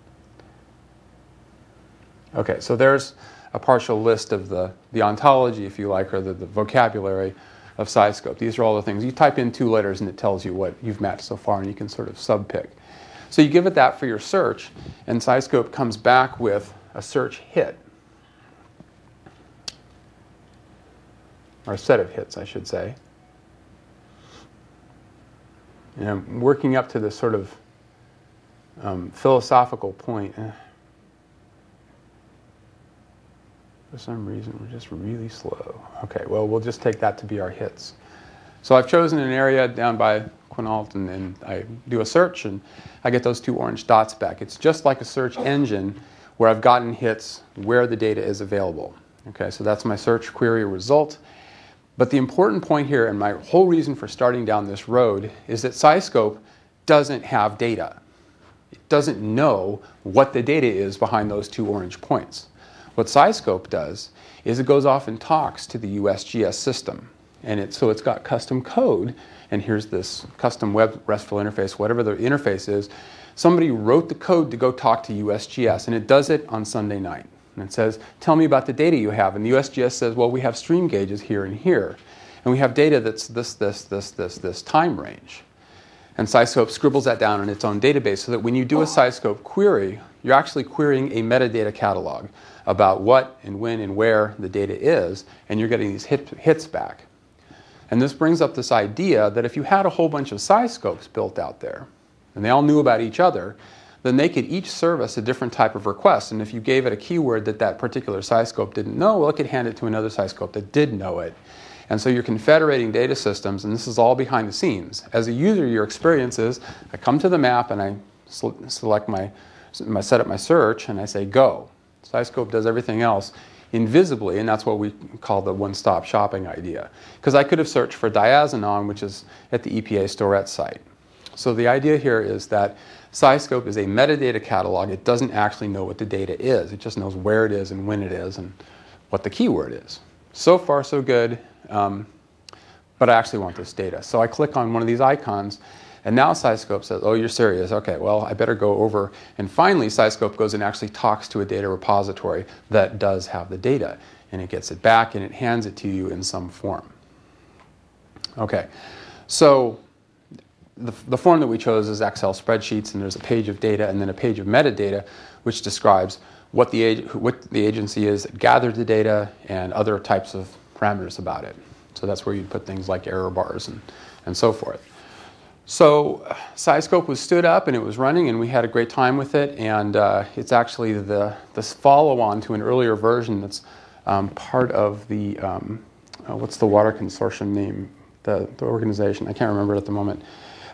Okay, so there's a partial list of the ontology, if you like, or the vocabulary of SciScope. These are all the things. You type in 2 letters and it tells you what you've matched so far, and you can sort of sub-pick. So you give it that for your search, and SciScope comes back with a search hit. Or a set of hits, I should say. And I'm working up to this sort of philosophical point. For some reason, we're just really slow. Okay, well, we'll just take that to be our hits. So I've chosen an area down by Quinault, and I do a search, and I get those 2 orange dots back. It's just like a search engine where I've gotten hits where the data is available. Okay, so that's my search query result. But the important point here, and my whole reason for starting down this road, is that SciScope doesn't have data. It doesn't know what the data is behind those 2 orange points. What SciScope does is it goes off and talks to the USGS system. And so it's got custom code, and here's this custom web RESTful interface, whatever the interface is. Somebody wrote the code to go talk to USGS, and it does it on Sunday night. And it says, tell me about the data you have. And the USGS says, well, we have stream gauges here and here. And we have data that's this time range. And SciScope scribbles that down in its own database so that when you do a SciScope query, you're actually querying a metadata catalog about what and when and where the data is, and you're getting these hits back. And this brings up this idea that if you had a whole bunch of SciScopes built out there, and they all knew about each other, then they could each service a different type of request. And if you gave it a keyword that that particular SciScope didn't know, well, it could hand it to another SciScope that did know it. And so you're confederating data systems, and this is all behind the scenes. As a user, your experience is, I come to the map and I select set up my search, and I say go. SciScope does everything else invisibly, and that's what we call the one-stop shopping idea. Because I could have searched for diazinon, which is at the EPA Storette site. So the idea here is that SciScope is a metadata catalog. It doesn't actually know what the data is. It just knows where it is and when it is and what the keyword is. So far, so good, but I actually want this data. So I click on one of these icons, and now SciScope says, oh, you're serious. Okay, well, I better go over. And finally, SciScope goes and actually talks to a data repository that does have the data. And it gets it back, and it hands it to you in some form. Okay, so the form that we chose is Excel spreadsheets, and there's a page of data and then a page of metadata, which describes what the agency is that gathered the data and other types of parameters about it. So that's where you'd put things like error bars and so forth. So SciScope was stood up and it was running, and we had a great time with it. And it's actually this follow-on to an earlier version that's part of the what's the water consortium name? The organization. I can't remember it at the moment.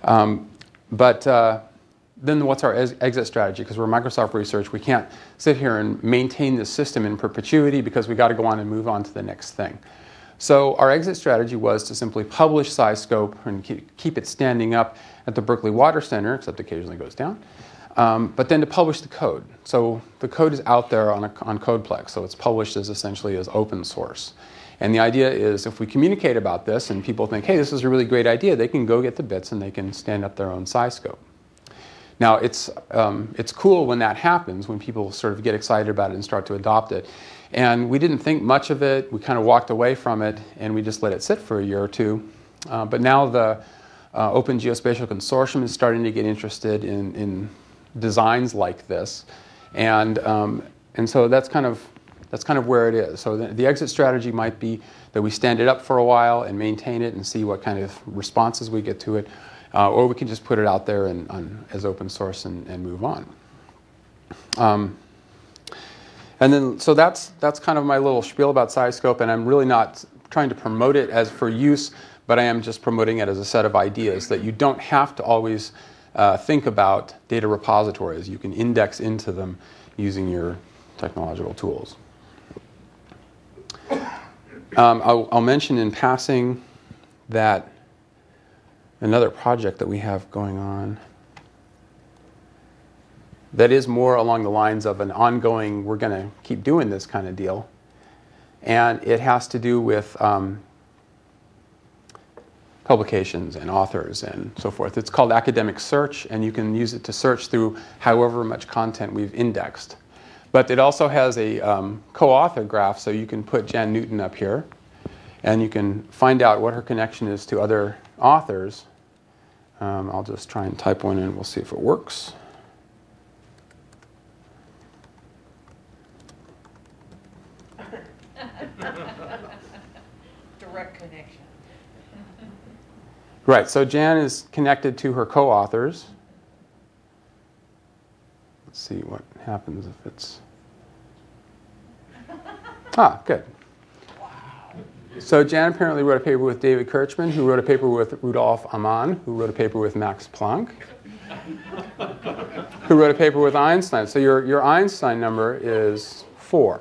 Then what's our exit strategy? Because we're Microsoft Research, we can't sit here and maintain this system in perpetuity because we got to go on and move on to the next thing. So our exit strategy was to simply publish SciScope and keep it standing up at the Berkeley Water Center, except occasionally it goes down, but then to publish the code. So the code is out there on Codeplex, so it's published as essentially as open source. And the idea is if we communicate about this and people think, hey, this is a really great idea, they can go get the bits and they can stand up their own SciScope. Now, it's cool when that happens, when people sort of get excited about it and start to adopt it. And we didn't think much of it. We kind of walked away from it, and we just let it sit for a year or two. But now the Open Geospatial Consortium is starting to get interested in designs like this. And so that's kind of where it is. So the exit strategy might be that we stand it up for a while and maintain it and see what kind of responses we get to it. Or we can just put it out there as open source and move on. And then, so that's kind of my little spiel about SciScope, and I'm really not trying to promote it as for use, but I am just promoting it as a set of ideas that you don't have to always think about data repositories. You can index into them using your technological tools. I'll mention in passing that another project that we have going on that is more along the lines of an ongoing, we're going to keep doing this kind of deal. And it has to do with publications and authors and so forth. It's called academic search, and you can use it to search through however much content we've indexed. But it also has a co-author graph, so you can put Jan Newton up here, and you can find out what her connection is to other authors. I'll just try and type one in. We'll see if it works. Direct connection. Right, so Jan is connected to her co-authors. Let's see what happens if it's... Ah, good. So Jan apparently wrote a paper with David Kirchmann, who wrote a paper with Rudolf Amann, who wrote a paper with Max Planck, who wrote a paper with Einstein. So your Einstein number is 4.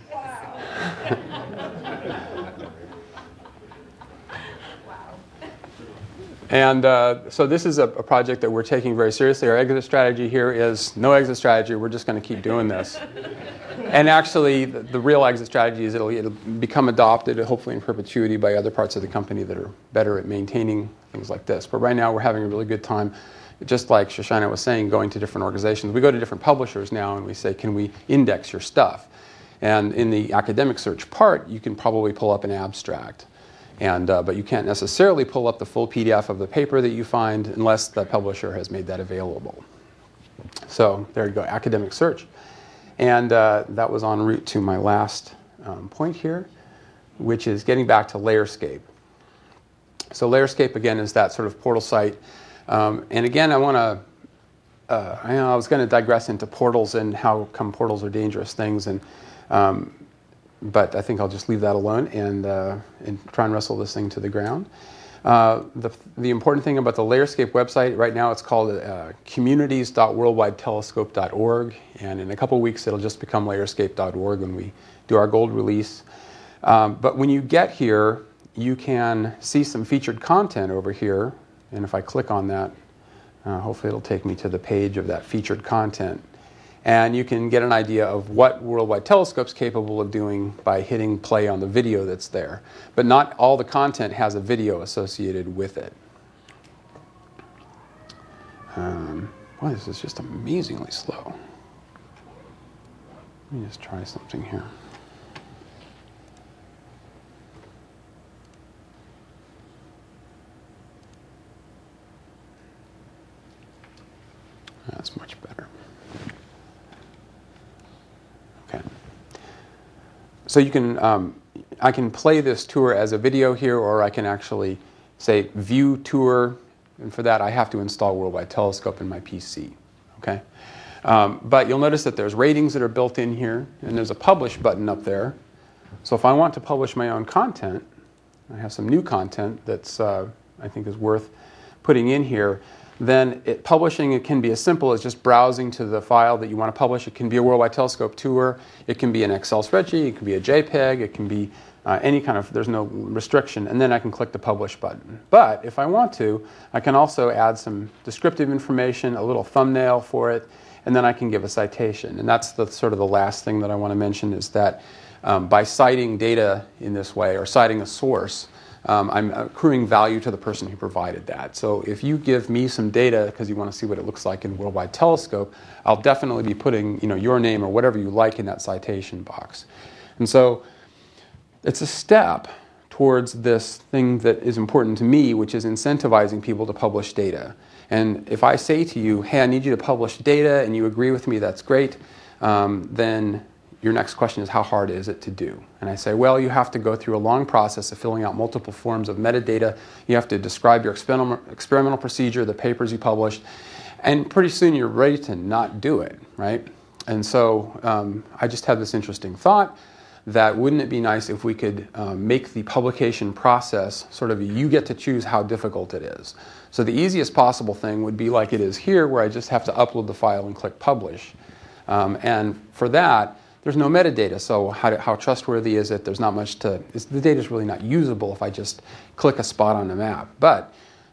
And so this is a project that we're taking very seriously. Our exit strategy here is no exit strategy. We're just going to keep doing this. And actually, the real exit strategy is it'll become adopted, hopefully in perpetuity, by other parts of the company that are better at maintaining things like this. But right now, we're having a really good time. Just like Shoshana was saying, going to different organizations. We go to different publishers now, and we say, can we index your stuff? And in the academic search part, you can probably pull up an abstract. But you can't necessarily pull up the full PDF of the paper that you find unless the publisher has made that available. So there you go, academic search. And that was en route to my last point here, which is getting back to Layerscape. So Layerscape, again, is that sort of portal site. And again, I was going to digress into portals and how come portals are dangerous things. But I think I'll just leave that alone and try and wrestle this thing to the ground. The important thing about the Layerscape website, right now it's called communities.worldwidetelescope.org, and in a couple weeks it'll just become layerscape.org when we do our gold release. But when you get here, you can see some featured content over here, and if I click on that, hopefully it'll take me to the page of that featured content. And you can get an idea of what Worldwide Telescope's capable of doing by hitting play on the video that's there. But not all the content has a video associated with it. Boy, this is just amazingly slow. Let me just try something here. That's much better. Okay. So you can, I can play this tour as a video here, or I can actually say view tour, and for that I have to install Worldwide Telescope in my PC. Okay. But you'll notice that there's ratings that are built in here, and there's a publish button up there. So if I want to publish my own content, I have some new content that's I think is worth putting in here. Then publishing it can be as simple as just browsing to the file that you want to publish. It can be a Worldwide Telescope tour. It can be an Excel spreadsheet. It can be a JPEG. It can be any kind of, there's no restriction. And then I can click the publish button. But if I want to, I can also add some descriptive information, a little thumbnail for it, and then I can give a citation. And that's the sort of the last thing that I want to mention is that by citing data in this way, or citing a source, I'm accruing value to the person who provided that. So if you give me some data because you want to see what it looks like in Worldwide Telescope, I'll definitely be putting your name or whatever you like in that citation box. And so it's a step towards this thing that is important to me, which is incentivizing people to publish data. And if I say to you, hey, I need you to publish data, and you agree with me, that's great, then your next question is, how hard is it to do? And I say, well, you have to go through a long process of filling out multiple forms of metadata. You have to describe your experimental procedure, the papers you published, and pretty soon you're ready to not do it, right? And so I just had this interesting thought that wouldn't it be nice if we could make the publication process sort of you get to choose how difficult it is. So the easiest possible thing would be like it is here, where I just have to upload the file and click publish. And for that, there's no metadata, so how trustworthy is it? There's not much to, the data's really not usable if I just click a spot on the map. But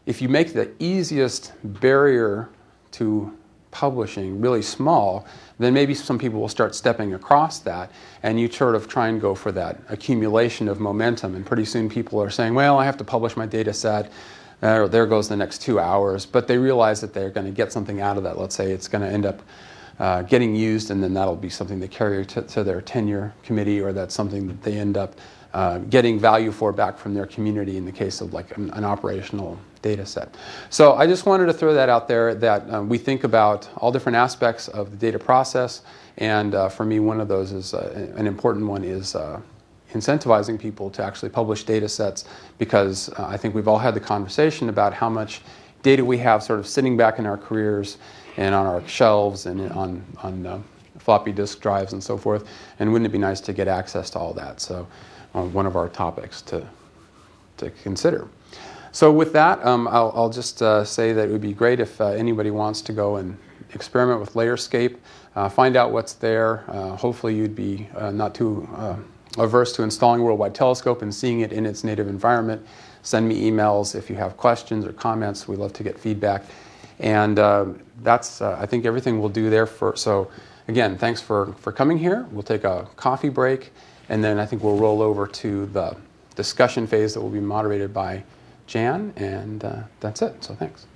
if you make the easiest barrier to publishing really small, then maybe some people will start stepping across that, and you sort of try and go for that accumulation of momentum, and pretty soon people are saying, well, I have to publish my data set, there goes the next 2 hours, but they realize that they're going to get something out of that. Let's say it's going to end up getting used, and then that'll be something they carry to their tenure committee, or that's something that they end up getting value for back from their community in the case of like an operational data set. So I just wanted to throw that out there, that we think about all different aspects of the data process, and for me one of those is an important one is incentivizing people to actually publish data sets, because I think we've all had the conversation about how much data we have sort of sitting back in our careers and on our shelves and on floppy disk drives and so forth, and wouldn't it be nice to get access to all that? So one of our topics to consider. So with that, I'll just say that it would be great if anybody wants to go and experiment with Layerscape, find out what's there. Hopefully you'd be not too averse to installing Worldwide Telescope and seeing it in its native environment. Send me emails if you have questions or comments. We love to get feedback. And that's, I think, everything we'll do there. So again, thanks for coming here. We'll take a coffee break, and then I think we'll roll over to the discussion phase that will be moderated by Jan, and that's it. So thanks.